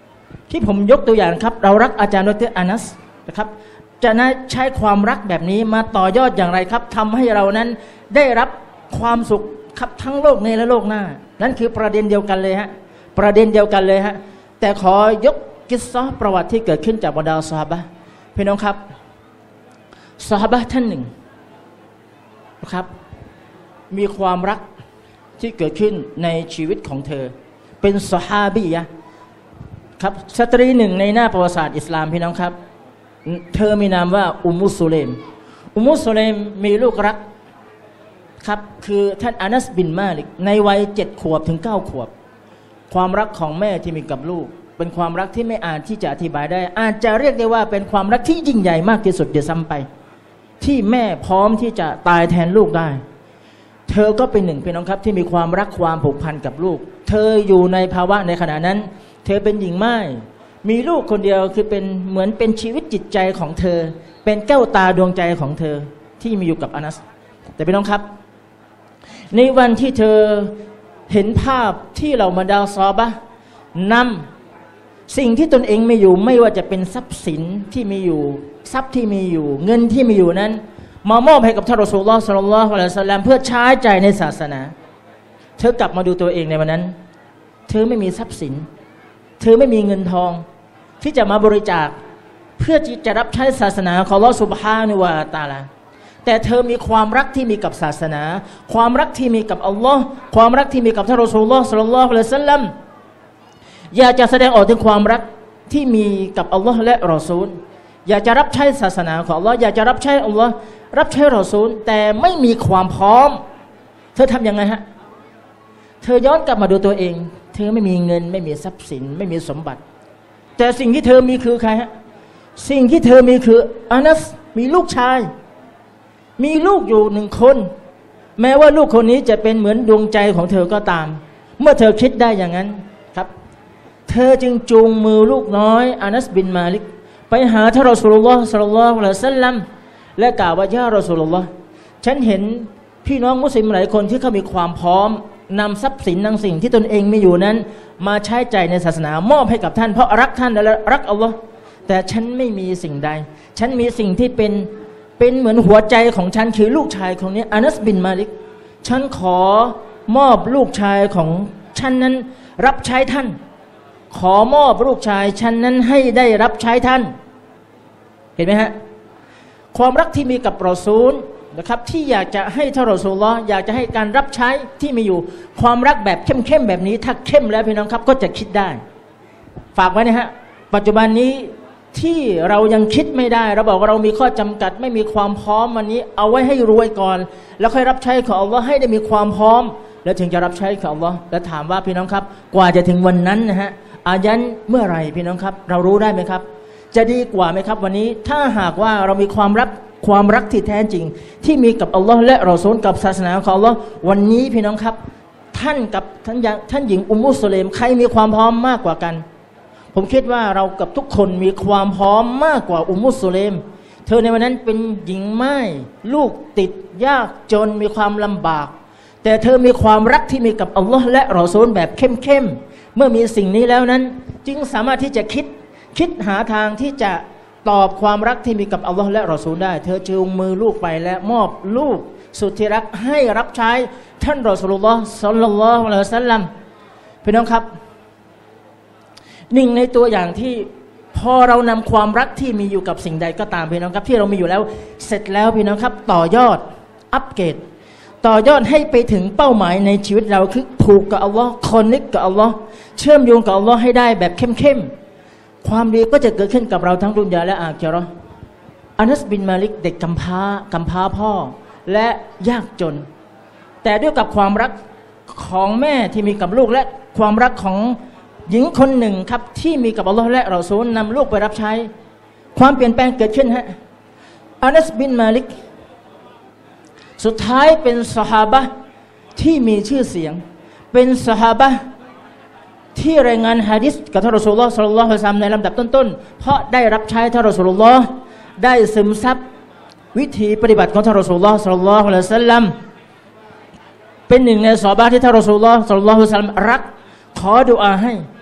ที่ผมยกตัวอย่างครับเรารักอาจารย์ดรอานัสนะครับจะน่าใช้ความรักแบบนี้มาต่อยอดอย่างไรครับทำให้เรานั้นได้รับความสุขครับทั้งโลกนี้และโลกหน้านั่นคือประเด็นเดียวกันเลยฮะประเด็นเดียวกันเลยฮะแต่ขอยกกิสซะห์ประวัติที่เกิดขึ้นจากบรรดาซอฮาบะห์พี่น้องครับซอฮาบะห์ท่านหนึ่งนะครับมีความรักที่เกิดขึ้นในชีวิตของเธอเป็นซอฮาบียะห์ครับสตรีหนึ่งในหน้าประวัติศาสตร์อิสลามพี่น้องครับเธอมีนามว่าอุมมุสุเลมอุมมุสุเลมมีลูกรักครับคือท่านอานัสบินมาลิกในวัยเจ็ดขวบถึงเก้าขวบความรักของแม่ที่มีกับลูกเป็นความรักที่ไม่อาจที่จะอธิบายได้อาจจะเรียกได้ว่าเป็นความรักที่ยิ่งใหญ่มากที่สุดเดี๋ยวซ้ำไปที่แม่พร้อมที่จะตายแทนลูกได้เธอก็เป็นหนึ่งพี่น้องครับที่มีความรักความผูกพันกับลูกเธออยู่ในภาวะในขณะนั้นเธอเป็นหญิงม่ายมีลูกคนเดียวคือเป็นเหมือนเป็นชีวิตจิตใจของเธอเป็นแก้วตาดวงใจของเธอที่มีอยู่กับอานัสแต่พี่น้องครับในวันที่เธอเห็นภาพที่เราบรรดาซอฮาบะห์นำสิ่งที่ตนเองมีอยู่ไม่ว่าจะเป็นทรัพย์สินที่มีอยู่ทรัพย์ที่มีอยู่เงินที่มีอยู่นั้นมามอบให้กับท่านรอซูลุลลอฮ์ ศ็อลลัลลอฮุอะลัยฮิวะซัลลัมเพื่อใช้จ่ายในศาสนาเธอกลับมาดูตัวเองในวันนั้นเธอไม่มีทรัพย์สินเธอไม่มีเงินทองที่จะมาบริจาคเพื่อที่จะรับใช้ศาสนาของอัลเลาะห์ซุบฮานะฮูวะตะอาลาแต่เธอมีความรักที่มีกับศาสนาความรักที่มีกับอัลลอฮ์ความรักที่มีกับท่านรอซูลุลลอฮ์ ศ็อลลัลลอฮุอะลัยฮิวะซัลลัมอยากจะแสดงออกถึงความรักที่มีกับอัลลอฮ์และรอซูลอยากจะรับใช้ศาสนาของอัลลอฮ์อยากจะรับใช้อัลลอฮ์รับใช้รอซูลแต่ไม่มีความพร้อมเธอทำยังไงฮะเธอย้อนกลับมาดูตัวเองเธอไม่มีเงินไม่มีทรัพย์สินไม่มีสมบัติแต่สิ่งที่เธอมีคือใครฮะสิ่งที่เธอมีคืออานัสมีลูกชายมีลูกอยู่หนึ่งคนแม้ว่าลูกคนนี้จะเป็นเหมือนดวงใจของเธอก็ตามเมื่อเธอคิดได้อย่างนั้นครับเธอจึงจูงมือลูกน้อยอานัสบินมาลิกไปหาท่านรอซูลุลลอฮ์ ศ็อลลัลลอฮุอะลัยฮิวะซัลลัมและกล่าวว่ายารอซูลุลลอฮ์ฉันเห็นพี่น้องมุสลิมหลายคนที่เขามีความพร้อมนำทรัพย์สินนำสิ่งที่ตนเองมีอยู่นั้นมาใช้จ่ายในศาสนามอบให้กับท่านเพราะรักท่านและรักอัลลอฮ์แต่ฉันไม่มีสิ่งใดฉันมีสิ่งที่เป็นเป็นเหมือนหัวใจของฉันคือลูกชายของนี้อานัสบินมาลิกฉันขอมอบลูกชายของฉันนั้นรับใช้ท่านขอมอบลูกชายฉันนั้นให้ได้รับใช้ท่านเห็นไหมฮะความรักที่มีกับรอซูลนะครับที่อยากจะให้ท่านรอซูลุลลอฮ์อยากจะให้การรับใช้ที่มีอยู่ความรักแบบเข้มๆแบบนี้ถ้าเข้มแล้วพี่น้องครับก็จะคิดได้ฝากไว้นะฮะปัจจุบันนี้ที่เรายังคิดไม่ได้เราบอกว่าเรามีข้อจำกัดไม่มีความพร้อมวันนี้เอาไว้ให้รวยก่อนแล้วค่อยรับใช้ของอัลลอฮ์ให้ได้มีความพร้อมแล้วถึงจะรับใช้ของอัลลอฮ์แล้วถามว่าพี่น้องครับกว่าจะถึงวันนั้นนะฮะอายันเมื่อไหร่พี่น้องครับเรารู้ได้ไหมครับจะดีกว่าไหมครับวันนี้ถ้าหากว่าเรามีความรักความรักที่แท้จริงที่มีกับอัลลอฮ์และรอซูลกับศาสนาของอัลลอฮ์วันนี้พี่น้องครับท่านกับท่านท่านหญิงอุมมุสลิมใครมีความพร้อมมากกว่ากันผมคิดว่าเรากับทุกคนมีความพร้อมมากกว่าอุมมุสลิมเธอในวันนั้นเป็นหญิงม่ายลูกติดยากจนมีความลำบากแต่เธอมีความรักที่มีกับอัลลอฮ์และรอซูลแบบเข้มๆเมื่อมีสิ่งนี้แล้วนั้นจึงสามารถที่จะคิดคิดหาทางที่จะตอบความรักที่มีกับอัลลอฮ์และรอซูลได้เธอจูงมือลูกไปและมอบลูกสุดที่รักให้รับใช้ท่านรอซูลุลลอฮ์ ศ็อลลัลลอฮุอะลัยฮิวะซัลลัมพี่น้องครับหนึ่งในตัวอย่างที่พอเรานำความรักที่มีอยู่กับสิ่งใดก็ตามพี่น้องครับที่เรามีอยู่แล้วเสร็จแล้วพี่น้องครับต่อยอดอัปเกรดต่อยอดให้ไปถึงเป้าหมายในชีวิตเราคือผูกกับอัลลอฮ์คอนเนคกับอัลลอฮ์เชื่อมโยงกับอัลลอฮ์ให้ได้แบบเข้มๆความดีก็จะเกิดขึ้นกับเราทั้งดุนยาและอาคิเราะห์อานัสบินมาลิกเด็กกำพร้ากำพร้าพ่อและยากจนแต่ด้วยกับความรักของแม่ที่มีกับลูกและความรักของหญิงคนหนึ่งครับที่มีกับอัลลอฮ์และรอซูลนำลูกไปรับใช้ความเปลี่ยนแปลงเกิดขึ้นฮะอานัสบินมาลิกสุดท้ายเป็นซอฮาบะห์ที่มีชื่อเสียงเป็นซอฮาบะห์ที่รายงานหะดีษกับท่านรอซูลุลลอฮ์ ศ็อลลัลลอฮุอะลัยฮิวะซัลลัมในลำดับต้นๆเพราะได้รับใช้ท่านรอซูลุลลอฮ์ได้ซึมซับวิธีปฏิบัติของท่านรอซูลุลลอฮ์ ศ็อลลัลลอฮุอะลัยฮิวะซัลลัมเป็นหนึ่งในซอฮาบะห์ที่ท่านรอซูลุลลอฮ์ ศ็อลลัลลอฮุอะลัยฮิวะซัลลัมรักขอดุอาให้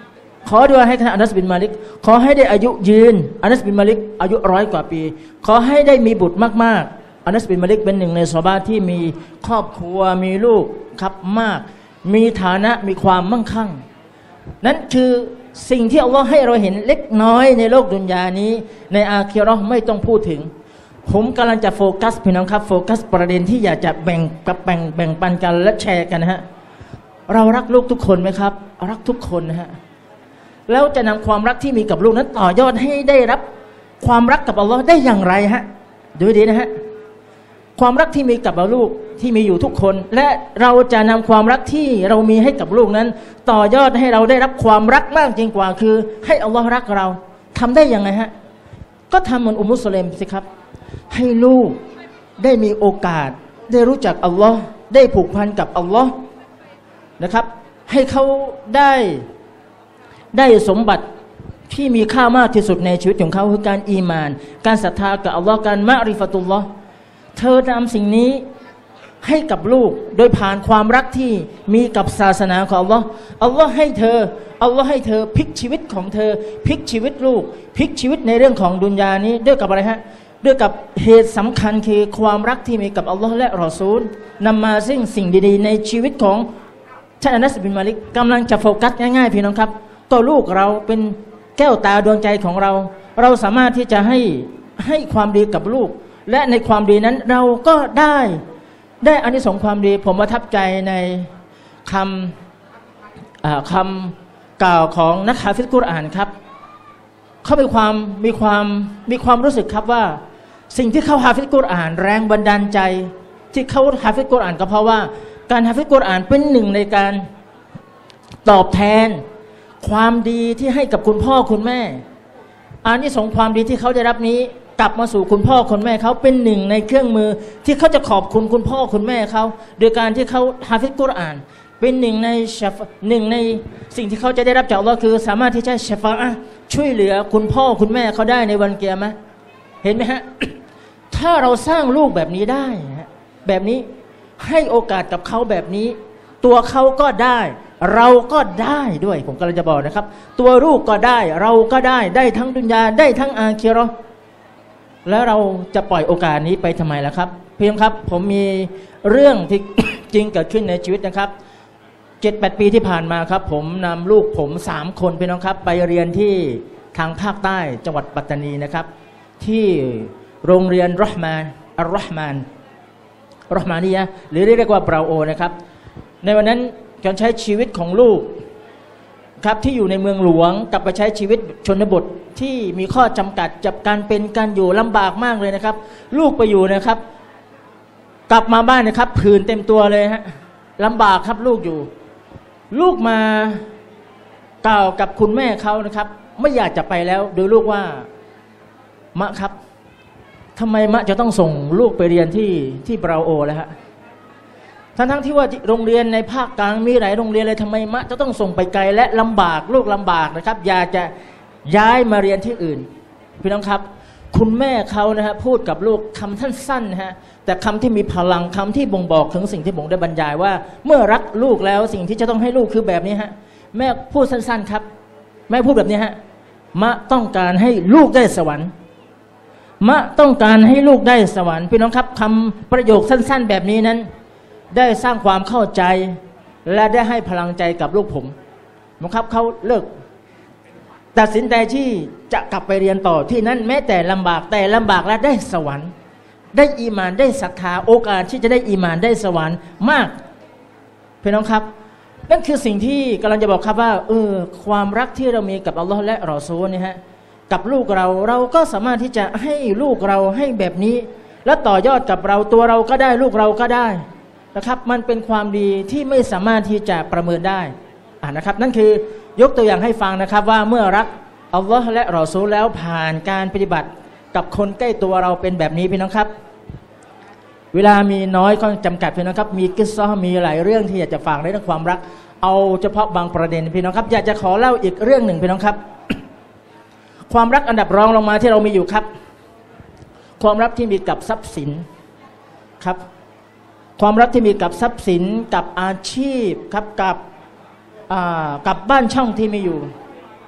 ขอด้วยให้ท่านอานัสบินมาลิกขอให้ได้อายุยืนอานัสบินมาลิกอายุร้อยกว่าปีขอให้ได้มีบุตรมากๆอานัสบินมาลิกเป็นหนึ่งในซอฮาบะห์ที่มีครอบครัวมีลูกครับมากมีฐานะมีความมั่งคั่งนั่นคือสิ่งที่อัลลอฮ์ให้เราเห็นเล็กน้อยในโลกดุนยานี้ในอาคิเราะห์ไม่ต้องพูดถึงผมกำลังจะโฟกัสพี่น้องครับโฟกัสประเด็นที่อยากจะแบ่งกับแบ่งแบ่งปันกันและแชร์กันนะฮะเรารักลูกทุกคนไหมครับรักทุกคนนะฮะแล้วจะนำความรักที่มีกับลูกนั้นต่อยอดให้ได้รับความรักกับอัลลอฮ์ได้อย่างไรฮะดูดีนะฮะความรักที่มีกับลูกที่มีอยู่ทุกคนและเราจะนำความรักที่เรามีให้กับลูกนั้นต่อยอดให้เราได้รับความรักมากยิ่งกว่าคือให้อัลลอฮ์รักเราทำได้ยังไงฮะก็ทำเหมือนอุมมุสลิมสิครับให้ลูกได้มีโอกาสได้รู้จักอัลลอฮ์ได้ผูกพันกับอัลลอฮ์นะครับให้เขาได้ได้สมบัติที่มีค่ามากที่สุดในชีวิตของเขาคือการอีมานการศรัทธากับอัลลอฮ์การมะริฟะตุลลอฮ์เธอนำสิ่งนี้ให้กับลูกโดยผ่านความรักที่มีกับศาสนาของอัลลอฮ์อัลลอฮ์ให้เธออัลลอฮ์ให้เธอพลิกชีวิตของเธอพลิกชีวิตลูกพลิกชีวิตในเรื่องของดุนยานี้ด้วยกับอะไรฮะด้วยกับเหตุสำคัญคือความรักที่มีกับอัลลอฮ์และรอซูลนำมาซึ่งสิ่งดีๆในชีวิตของท่านอานัสบินมาลิกกำลังจะโฟกัสง่ายๆพี่น้องครับตัวลูกเราเป็นแก้วตาดวงใจของเราเราสามารถที่จะให้ให้ความดีกับลูกและในความดีนั้นเราก็ได้ได้อานิสงส์ความดีผมประทับใจในคำคำกล่าวของนักฮะฟิซกุรอานครับเขามีความมีความมีความรู้สึกครับว่าสิ่งที่เขาฮะฟิซกุรอานแรงบันดาลใจที่เขาฮะฟิซกุรอานก็เพราะว่าการฮะฟิซกุรอานเป็นหนึ่งในการตอบแทนความดีที่ให้กับคุณพ่อคุณแม่อานิสงส์ความดีที่เขาได้รับนี้กลับมาสู่คุณพ่อคุณแม่เขาเป็นหนึ่งในเครื่องมือที่เขาจะขอบคุณคุณพ่อคุณแม่เขาโดยการที่เขาฮะฟิซกุรอานเป็นหนึ่งในหนึ่งในสิ่งที่เขาจะได้รับจากอัลเลาะห์คือสามารถที่จะชะฟาอะห์ช่วยเหลือคุณพ่อคุณแม่เขาได้ในวันกิยามะห์เห็นไหมฮะ ถ้าเราสร้างลูกแบบนี้ได้แบบนี้ให้โอกาสกับเขาแบบนี้ตัวเขาก็ได้เราก็ได้ด้วยผมกำลังจะบอกนะครับตัวลูกก็ได้เราก็ได้ได้ทั้งดุนยาได้ทั้งอาคิเราะห์แล้วเราจะปล่อยโอกาสนี้ไปทำไมล่ะครับเพียงครับผมมีเรื่องที่ จริงเกิดขึ้นในชีวิตนะครับเจ็ดแปดปีที่ผ่านมาครับผมนำลูกผมสามคนพี่น้องครับไปเรียนที่ทางภาคใต้จังหวัดปัตตานีนะครับที่โรงเรียนรอห์มานอัลรอห์มานรอห์มานียะห์หรือเรียกว่าบราวโอนะครับในวันนั้นการใช้ชีวิตของลูกครับที่อยู่ในเมืองหลวงกลับไปใช้ชีวิตชนบทที่มีข้อจำกัดจับการเป็นการอยู่ลำบากมากเลยนะครับลูกไปอยู่นะครับกลับมาบ้านนะครับผื่นเต็มตัวเลยฮะลำบากครับลูกอยู่ลูกมากล่าวกับคุณแม่เขานะครับไม่อยากจะไปแล้วโดยลูกว่ามะครับทำไมมะจะต้องส่งลูกไปเรียนที่ที่บราวโอแล้วฮะทั้งทั้งที่ว่าโรงเรียนในภาคกลางมีหลายโรงเรียนเลยทำไมมะจะต้องส่งไปไกลและลำบากลูกลำบากนะครับอยากจะย้ายมาเรียนที่อื่นพี่น้องครับคุณแม่เขานะฮะพูดกับลูกคำสั้นๆนะฮะแต่คำที่มีพลังคำที่บ่งบอกถึงสิ่งที่ผมได้บรรยายว่าเมื่อรักลูกแล้วสิ่งที่จะต้องให้ลูกคือแบบนี้ฮะแม่พูดสั้นๆครับแม่พูดแบบนี้ฮะมะต้องการให้ลูกได้สวรรค์มะต้องการให้ลูกได้สวรรค์พี่น้องครับคำประโยคสั้นๆแบบนี้นั้นได้สร้างความเข้าใจและได้ให้พลังใจกับลูกผมนะครับเขาเลิกตัดสินใจที่จะกลับไปเรียนต่อที่นั้นแม้แต่ลำบากแต่ลำบากและได้สวรรค์ได้อีหม่านได้ศรัทธาโอกาสที่จะได้อีหม่านได้สวรรค์มากพี่น้องครับนั่นคือสิ่งที่กำลังจะบอกครับว่าเออความรักที่เรามีกับอัลลอฮ์และรอซูลเนี่ยฮะกับลูกเราเราก็สามารถที่จะให้ลูกเราให้แบบนี้และต่อยอดกับเราตัวเราก็ได้ลูกเราก็ได้นะครับมันเป็นความดีที่ไม่สามารถที่จะประเมินได้อ่านะครับนั่นคือยกตัวอย่างให้ฟังนะครับว่าเมื่อรักอัลลอฮ์และรอซูลแล้วผ่านการปฏิบัติกับคนใกล้ตัวเราเป็นแบบนี้พี่น้องครับเวลามีน้อยก็จำกัดพี่น้องครับมีกิสซอมีหลายเรื่องที่อยากจะฝากในเรื่องความรักเอาเฉพาะบางประเด็นพี่น้องครับอยากจะขอเล่าอีกเรื่องหนึ่งพี่น้องครับ ความรักอันดับรองลงมาที่เรามีอยู่ครับความรักที่มีกับทรัพย์สินครับความรักที่มีกับทรัพย์สินกับอาชีพครับกับกับบ้านช่องที่มีอยู่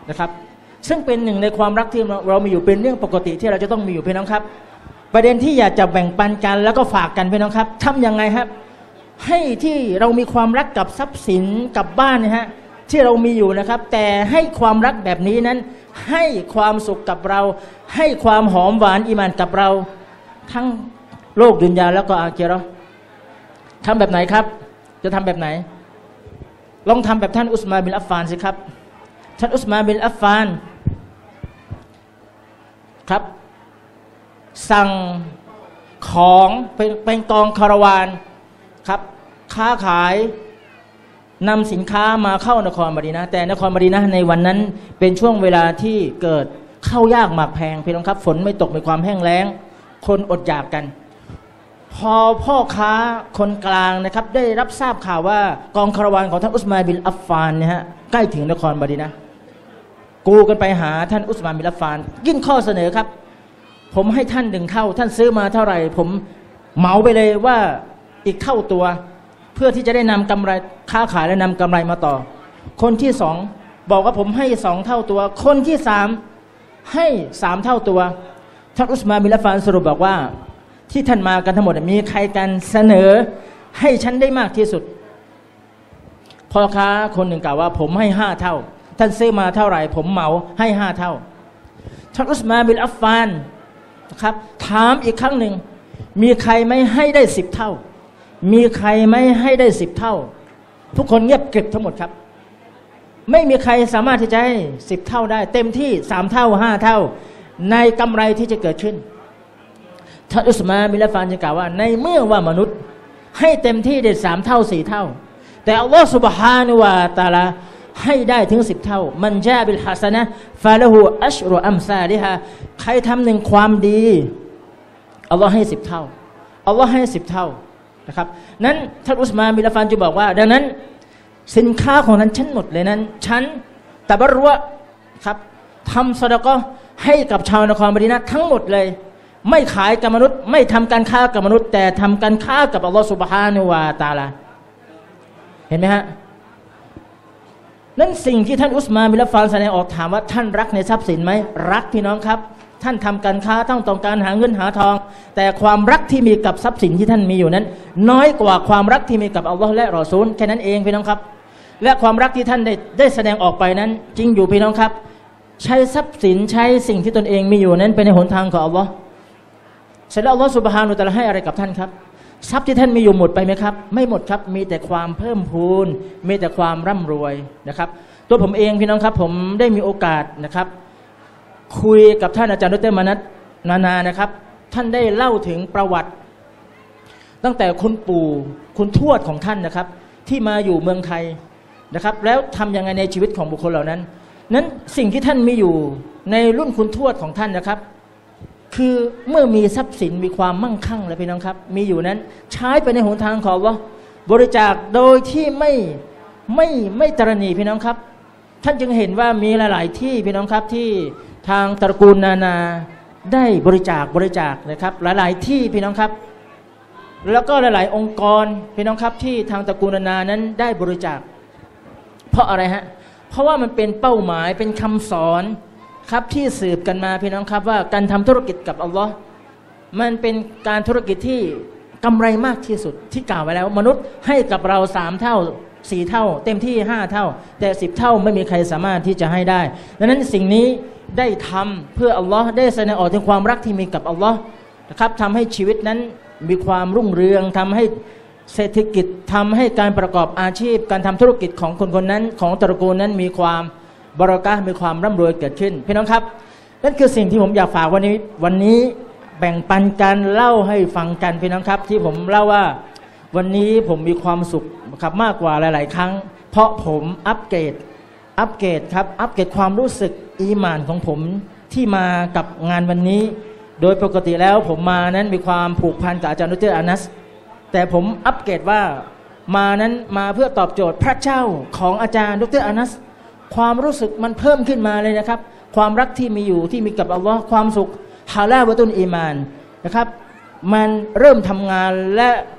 นะครับซึ่งเป็นหนึ่งในความรักที่เรามีอยู่เป็นเรื่องปกติที่เราจะต้องมีอยู่พี่น้องครับประเด็นที่อยากจะแบ่งปันกันแล้วก็ฝากกันพี่น้องครับทำยังไงครับให้ที่เรามีความรักกับทรัพย์สินกับบ้านนะฮะที่เรามีอยู่นะครับแต่ให้ความรักแบบนี้นั้นให้ความสุขกับเราให้ความหอมหวานอีหม่านกับเราทั้งโลกดุนยาแล้วก็อาคิเราะห์ทำแบบไหนครับจะทำแบบไหนลองทำแบบท่านอุสมานบินอัฟฟานสิครับท่านอุสมานบินอัฟฟานครับสั่งของเป็นเป็นกองคาราวานครับค้าขายนำสินค้ามาเข้านครมะดีนะห์แต่นครมะดีนะห์ในวันนั้นเป็นช่วงเวลาที่เกิดข้าวยากหมากแพงพี่น้องครับฝนไม่ตกมีความแห้งแล้งคนอดอยากกันพอพ่อค้าคนกลางนะครับได้รับทราบข่าวว่ากองคาราวานของท่านอุสมานบินอัฟฟานเนี่ยฮะใกล้ถึงนครมะดีนะห์กูกันไปหาท่านอุสมานบินอัฟฟานยื่นข้อเสนอครับผมให้ท่านหนึ่งเท่าท่านซื้อมาเท่าไหร่ผมเหมาไปเลยว่าอีกเท่าตัวเพื่อที่จะได้นำกำไรค้าขายและนำกำไรมาต่อคนที่สองบอกว่าผมให้สองเท่าตัวคนที่สามให้สามเท่าตัวท่านอุสมานบินอัฟฟานสรุปบอกว่าที่ท่านมากันทั้งหมดมีใครกันเสนอให้ฉันได้มากที่สุดพ่อค้าคนหนึ่งกล่าวว่าผมให้ห้าเท่าท่านซื้อมาเท่าไหร่ผมเหมาให้ห้าเท่าท่านอุสมานบินอัฟฟานครับถามอีกครั้งหนึ่งมีใครไม่ให้ได้สิบเท่ามีใครไม่ให้ได้สิบเท่าทุกคนเงียบกริบทั้งหมดครับไม่มีใครสามารถที่จะให้สิบเท่าได้เต็มที่สามเท่าห้าเท่าในกำไรที่จะเกิดขึ้นท่านอุสมานบินอัฟฟานจึงกล่าวว่าในเมื่อว่ามนุษย์ให้เต็มที่ได้สามเท่าสี่เท่าแต่อัลลอฮฺซุบฮานะฮูวะตะอาลาให้ได้ถึงสิบเท่ามันจาบิลฮัสนะห์ฟะละฮูอัชรุอัมซาลิฮาใครทำหนึ่งความดีอัลลอฮ์ให้สิบเท่าอัลลอฮ์ให้สิบเท่านะครับนั้นท่านอุสมานบินอัฟฟานจะบอกว่าดังนั้นสินค้าของนั้นฉันหมดเลยนั้นฉันตะบะรุครับทำซอดาเกาะห์ให้กับชาวนครมะดีนะห์ทั้งหมดเลยไม่ขายกับมนุษย์ไม่ทำการค้ากับมนุษย์แต่ทำการค้ากับอัลลอฮฺซุบฮานะฮูวะตะอาลาเห็นไหมฮะนั่นสิ่งที่ท่านอุสมานบินอัฟฟานแสดงออกถามว่าท่านรักในทรัพย์สินไหมรักพี่น้องครับท่านทำการค้าต้องต้องการหาเงินหาทองแต่ความรักที่มีกับทรัพย์สินที่ท่านมีอยู่นั้นน้อยกว่าความรักที่มีกับอัลลอฮ์และรอซูลแค่นั้นเองพี่น้องครับและความรักที่ท่านได้ได้แสดงออกไปนั้นจริงอยู่พี่น้องครับใช้ทรัพย์สินใช้สิ่งที่ตนเองมีอยู่นั้นเป็นในหนทางของอัลลอฮ์เสร็จแล้วอัลลอฮ์ซุบฮานะฮูวะตะอาลาให้อะไรกับท่านครับทรัพย์ที่ท่านมีอยู่หมดไปไหมครับไม่หมดครับมีแต่ความเพิ่มพูนมีแต่ความร่ำรวยนะครับตัวผมเองพี่น้องครับผมได้มีโอกาสนะครับคุยกับท่านอาจารย์ดร.มนัสนานานะครับท่านได้เล่าถึงประวัติตั้งแต่คุณปู่คุณทวดของท่านนะครับที่มาอยู่เมืองไทยนะครับแล้วทำยังไงในชีวิตของบุคคลเหล่านั้นนั้นสิ่งที่ท่านมีอยู่ในรุ่นคุณทวดของท่านนะครับคือเมื่อมีทรัพย์สินมีความมั่งคั่งเลยพี่น้องครับมีอยู่นั้นใช้ไปในหนทางของอัลเลาะห์บริจาคโดยที่ไม่ไม่ไม่ตระหนี่พี่น้องครับท่านจึงเห็นว่ามีหลายๆที่พี่น้องครับที่ทางตระกูลนานาได้บริจาคบริจาคนะครับหลายๆที่พี่น้องครับแล้วก็หลายๆองค์กรพี่น้องครับที่ทางตระกูลนานานั้นได้บริจาคเพราะอะไรฮะเพราะว่ามันเป็นเป้าหมายเป็นคำสอนครับที่สืบกันมาพี่น้องครับว่าการทำธุรกิจกับอัลลอฮ์มันเป็นการธุรกิจที่กำไรมากที่สุดที่กล่าวไว้แล้วมนุษย์ให้กับเราสามเท่าสี่เท่าเต็มที่ห้าเท่าแต่สิบเท่าไม่มีใครสามารถที่จะให้ได้ดังนั้นสิ่งนี้ได้ทำเพื่ออัลลอฮ์ได้แสดงออกถึงความรักที่มีกับอัลลอฮ์นะครับทำให้ชีวิตนั้นมีความรุ่งเรืองทำให้เศรษฐกิจทำให้การประกอบอาชีพการทำธุรกิจของคนคนนั้นของตระกูลนั้นมีความบารอกะห์มีความร่ำรวยเกิดขึ้นพี่น้องครับนั่นคือสิ่งที่ผมอยากฝากวันนี้วันนี้แบ่งปันกันเล่าให้ฟังกันพี่น้องครับที่ผมเล่าว่าวันนี้ผมมีความสุขครับมากกว่าหลายๆครั้งเพราะผมอัปเกรดอัปเกรดครับอัปเกรดความรู้สึกอีหม่านของผมที่มากับงานวันนี้โดยปกติแล้วผมมานั้นมีความผูกพันกับอาจารย์ดร.อานัสแต่ผมอัปเกรดว่ามานั้นมาเพื่อตอบโจทย์พระเจ้าของอาจารย์ดร.อานัสความรู้สึกมันเพิ่มขึ้นมาเลยนะครับความรักที่มีอยู่ที่มีกับอัลลอฮ์ความสุขฮาลาลวะตุนอีมานนะครับมันเริ่มทำงานและ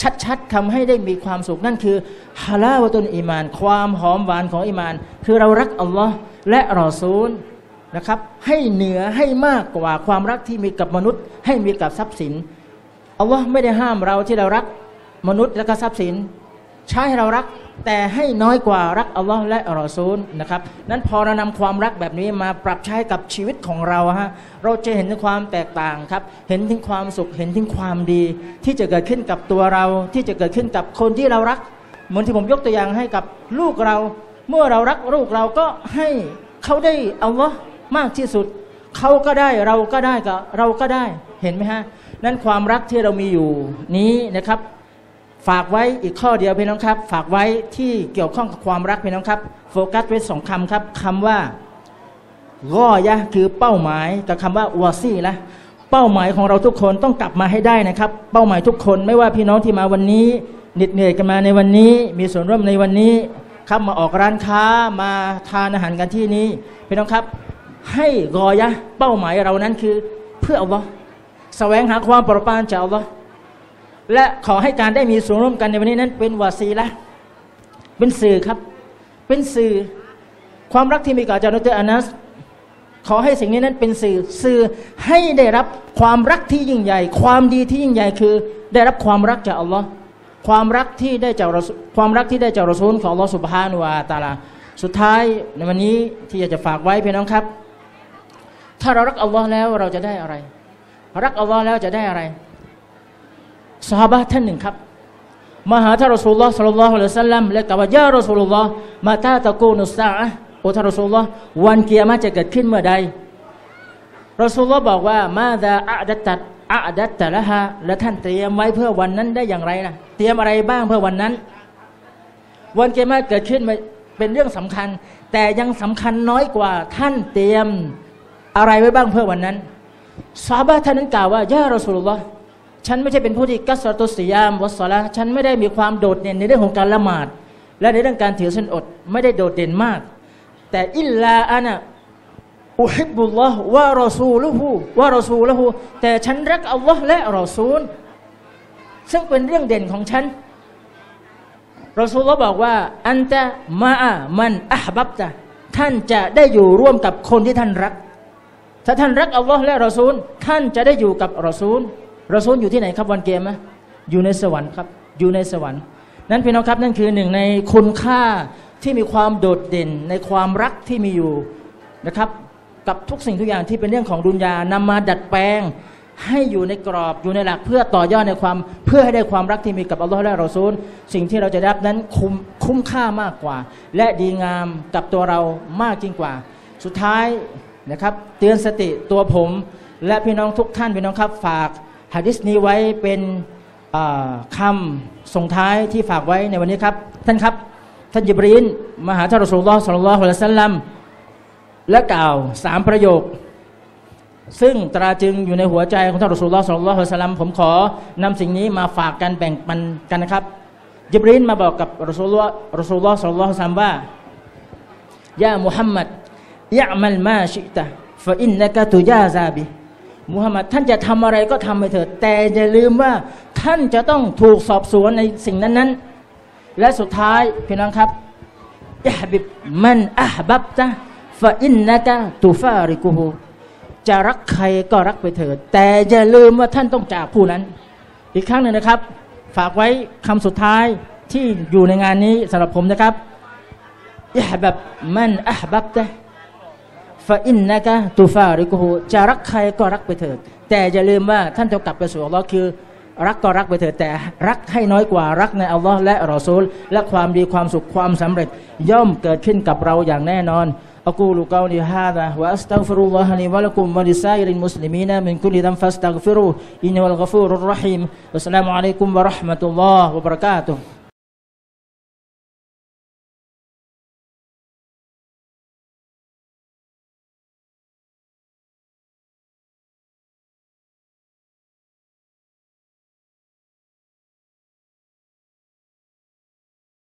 ชัดๆทำให้ได้มีความสุขนั่นคือฮาลาวะตุลอีมานความหอมหวานของอีมานคือเรารักอัลลอฮ์และรอซูลนะครับให้เหนือให้มากกว่าความรักที่มีกับมนุษย์ให้มีกับทรัพย์สินอัลลอฮ์ไม่ได้ห้ามเราที่เรารักมนุษย์และก็ทรัพย์สินใช้ให้เรารักแต่ให้น้อยกว่ารักอัลลอฮ์และรอซูลนะครับนั้นพอเรานำความรักแบบนี้มาปรับใช้กับชีวิตของเราฮะเราจะเห็นถึงความแตกต่างครับเห็นถึงความสุขเห็นถึงความดีที่จะเกิดขึ้นกับตัวเราที่จะเกิดขึ้นกับคนที่เรารักเหมือนที่ผมยกตัวอย่างให้กับลูกเราเมื่อเรารักลูกเราก็ให้เขาได้อัลลอฮ์มากที่สุดเขาก็ได้เราก็ได้กับเราก็ได้เห็นไหมฮะนั้นความรักที่เรามีอยู่นี้นะครับฝากไว้อีกข้อเดียวพี่น้องครับฝากไว้ที่เกี่ยวข้องกับความรักพี่น้องครับโฟกัสไว้สองคำครับคำว่ากอยะคือเป้าหมายกับคำว่าวาซีละเป้าหมายของเราทุกคนต้องกลับมาให้ได้นะครับเป้าหมายทุกคนไม่ว่าพี่น้องที่มาวันนี้เหน็ดเหนื่อยกันมาในวันนี้มีส่วนร่วมในวันนี้ครับมาออกร้านค้ามาทานอาหารกันที่นี้พี่น้องครับให้กอยะเป้าหมายเรานั้นคือเพื่ออัลลอฮ์แสวงหาความโปรดปรานจากอัลลอฮ์และขอให้การได้มีส่วนร่วมกันในวันนี้นั้นเป็นวาซีละห์เป็นสื่อครับเป็นสื่อความรักที่มีกับอาจารย์ดรอานัสขอให้สิ่งนี้นั้นเป็นสื่อสื่อให้ได้รับความรักที่ยิ่งใหญ่ความดีที่ยิ่งใหญ่คือได้รับความรักจากอัลลอฮ์ความรักที่ได้จากความรักที่ได้จากรอซูลของอัลลอฮ์ซุบฮานะฮูวะตะอาลาสุดท้ายในวันนี้ที่อยากจะฝากไว้พี่น้องครับถ้าเรารักอัลลอฮ์แล้วเราจะได้อะไรรักอัลลอฮ์แล้วจะได้อะไรซอฮาบะห์ท่านหนึ่งครับมาหาท่านรอซูลุลลอฮ์ศ็อลลัลลอฮุอะลัยฮิวะซัลลัมและกล่าวว่ายารอซูลุลลอฮ์มาตาตะกูนุสซาอะห์โอ้ท่านรอซูลุลลอฮ์วันกิยามะฮ์จะเกิดขึ้นเมื่อใดรอซูลุลลอฮ์บอกว่ามาซาอะดัตตะอะดัตตะละฮาและท่านเตรียมไว้เพื่อวันนั้นได้อย่างไรล่ะเตรียมอะไรบ้างเพื่อวันนั้นวันกิยามะฮ์เกิดขึ้นเป็นเรื่องสำคัญแต่ยังสำคัญน้อยกว่าท่านเตรียมอะไรไว้บ้างเพื่อวันนั้นซอฮาบะห์ท่านนั้นกล่าวว่ายารอซูลุลลอฮ์ฉันไม่ใช่เป็นผู้ที่กัสรตุสิยามวัสซอละห์ฉันไม่ได้มีความโดดเด่นในเรื่องของการละหมาดและในเรื่องการถือศีลอดไม่ได้โดดเด่นมากแต่อิลลาอานะอุฮิบบุลลอฮ์วะรอซูลุฮุวะรอซูลุฮุแต่ฉันรักอัลลอฮ์และรอซูลซึ่งเป็นเรื่องเด่นของฉันรอซูลบอกว่าอันตะมาอะมันอะห์บับตะท่านจะได้อยู่ร่วมกับคนที่ท่านรักถ้าท่านรักอัลลอฮ์และรอซูลท่านจะได้อยู่กับรอซูลรอซูลอยู่ที่ไหนครับวันเกียรติอยู่ในสวรรค์ครับอยู่ในสวรรค์นั้นพี่น้องครับนั่นคือหนึ่งในคุณค่าที่มีความโดดเด่นในความรักที่มีอยู่นะครับกับทุกสิ่งทุกอย่างที่เป็นเรื่องของดุนยานำมาดัดแปลงให้อยู่ในกรอบอยู่ในหลักเพื่อต่อยอดในความเพื่อให้ได้ความรักที่มีกับอัลลอฮ์และรอซูลสิ่งที่เราจะได้รับนั้นคุ้มคุ้มค่ามากกว่าและดีงามกับตัวเรามากยิ่งกว่าสุดท้ายนะครับเตือนสติตัวผมและพี่น้องทุกท่านพี่น้องครับฝากหะดีษนี้ไว้เป็นคำส่งท้ายที่ฝากไว้ในวันนี้ครับท่านครับท่านญิบรีลมาหาท่านรอซูลุลลอฮ์ ศ็อลลัลลอฮุอะลัยฮิวะซัลลัมและกล่าวสามประโยคซึ่งตราจึงอยู่ในหัวใจของท่านรอซูลุลลอฮ์ ศ็อลลัลลอฮุอะลัยฮิวะซัลลัมผมขอนำสิ่งนี้มาฝากกันแบ่งปันกันนะครับญิบรีลมาบอกกับรอซูลุลลอฮ์รอซูลุลลอฮ์ ศ็อลลัลลอฮุอะลัยฮิวะซัลลัมว่ายามุฮัมมัดยะอ์มัลมาชิตะฟะอินนะกะตุญาซาบิมุฮัมมัดท่านจะทำอะไรก็ทำไปเถิดแต่อย่าลืมว่าท่านจะต้องถูกสอบสวนในสิ่งนั้นๆและสุดท้ายพี่น้องครับยะฮบิบมันอะห์บับตะฟะอินนะกะตุฟาริกุฮูจะรักใครก็รักไปเถิดแต่อย่าลืมว่าท่านต้องจากผู้นั้นอีกครั้งหนึ่งนะครับฝากไว้คำสุดท้ายที่อยู่ในงานนี้สำหรับผมนะครับยะฮบิบมันอะห์บับตะฟะอินนะกะตุฟาริกุฮูจะรักใครก็รักไปเถิดแต่อย่าลืมว่าท่านจะกลับไปสู่อัลลอฮ์คือรักก็รักไปเถิดแต่รักให้น้อยกว่ารักในอัลลอฮ์และรอซูลและความดีความสุขความสำเร็จย่อมเกิดขึ้นกับเราอย่างแน่นอนอะกูลุกอลิฮาซาวะอัสตัฆฟิรุลลอฮะลีวะละกุมวะลิซาอิริลมุสลิมีนมินกุลิซัมฟัสตัฆฟิรูอินนัลกอฟูรุรเราะฮีมวัสสลามุอะลัยกุมวะเราะห์มะตุลลอฮ์วะบะเราะกาตุฮ์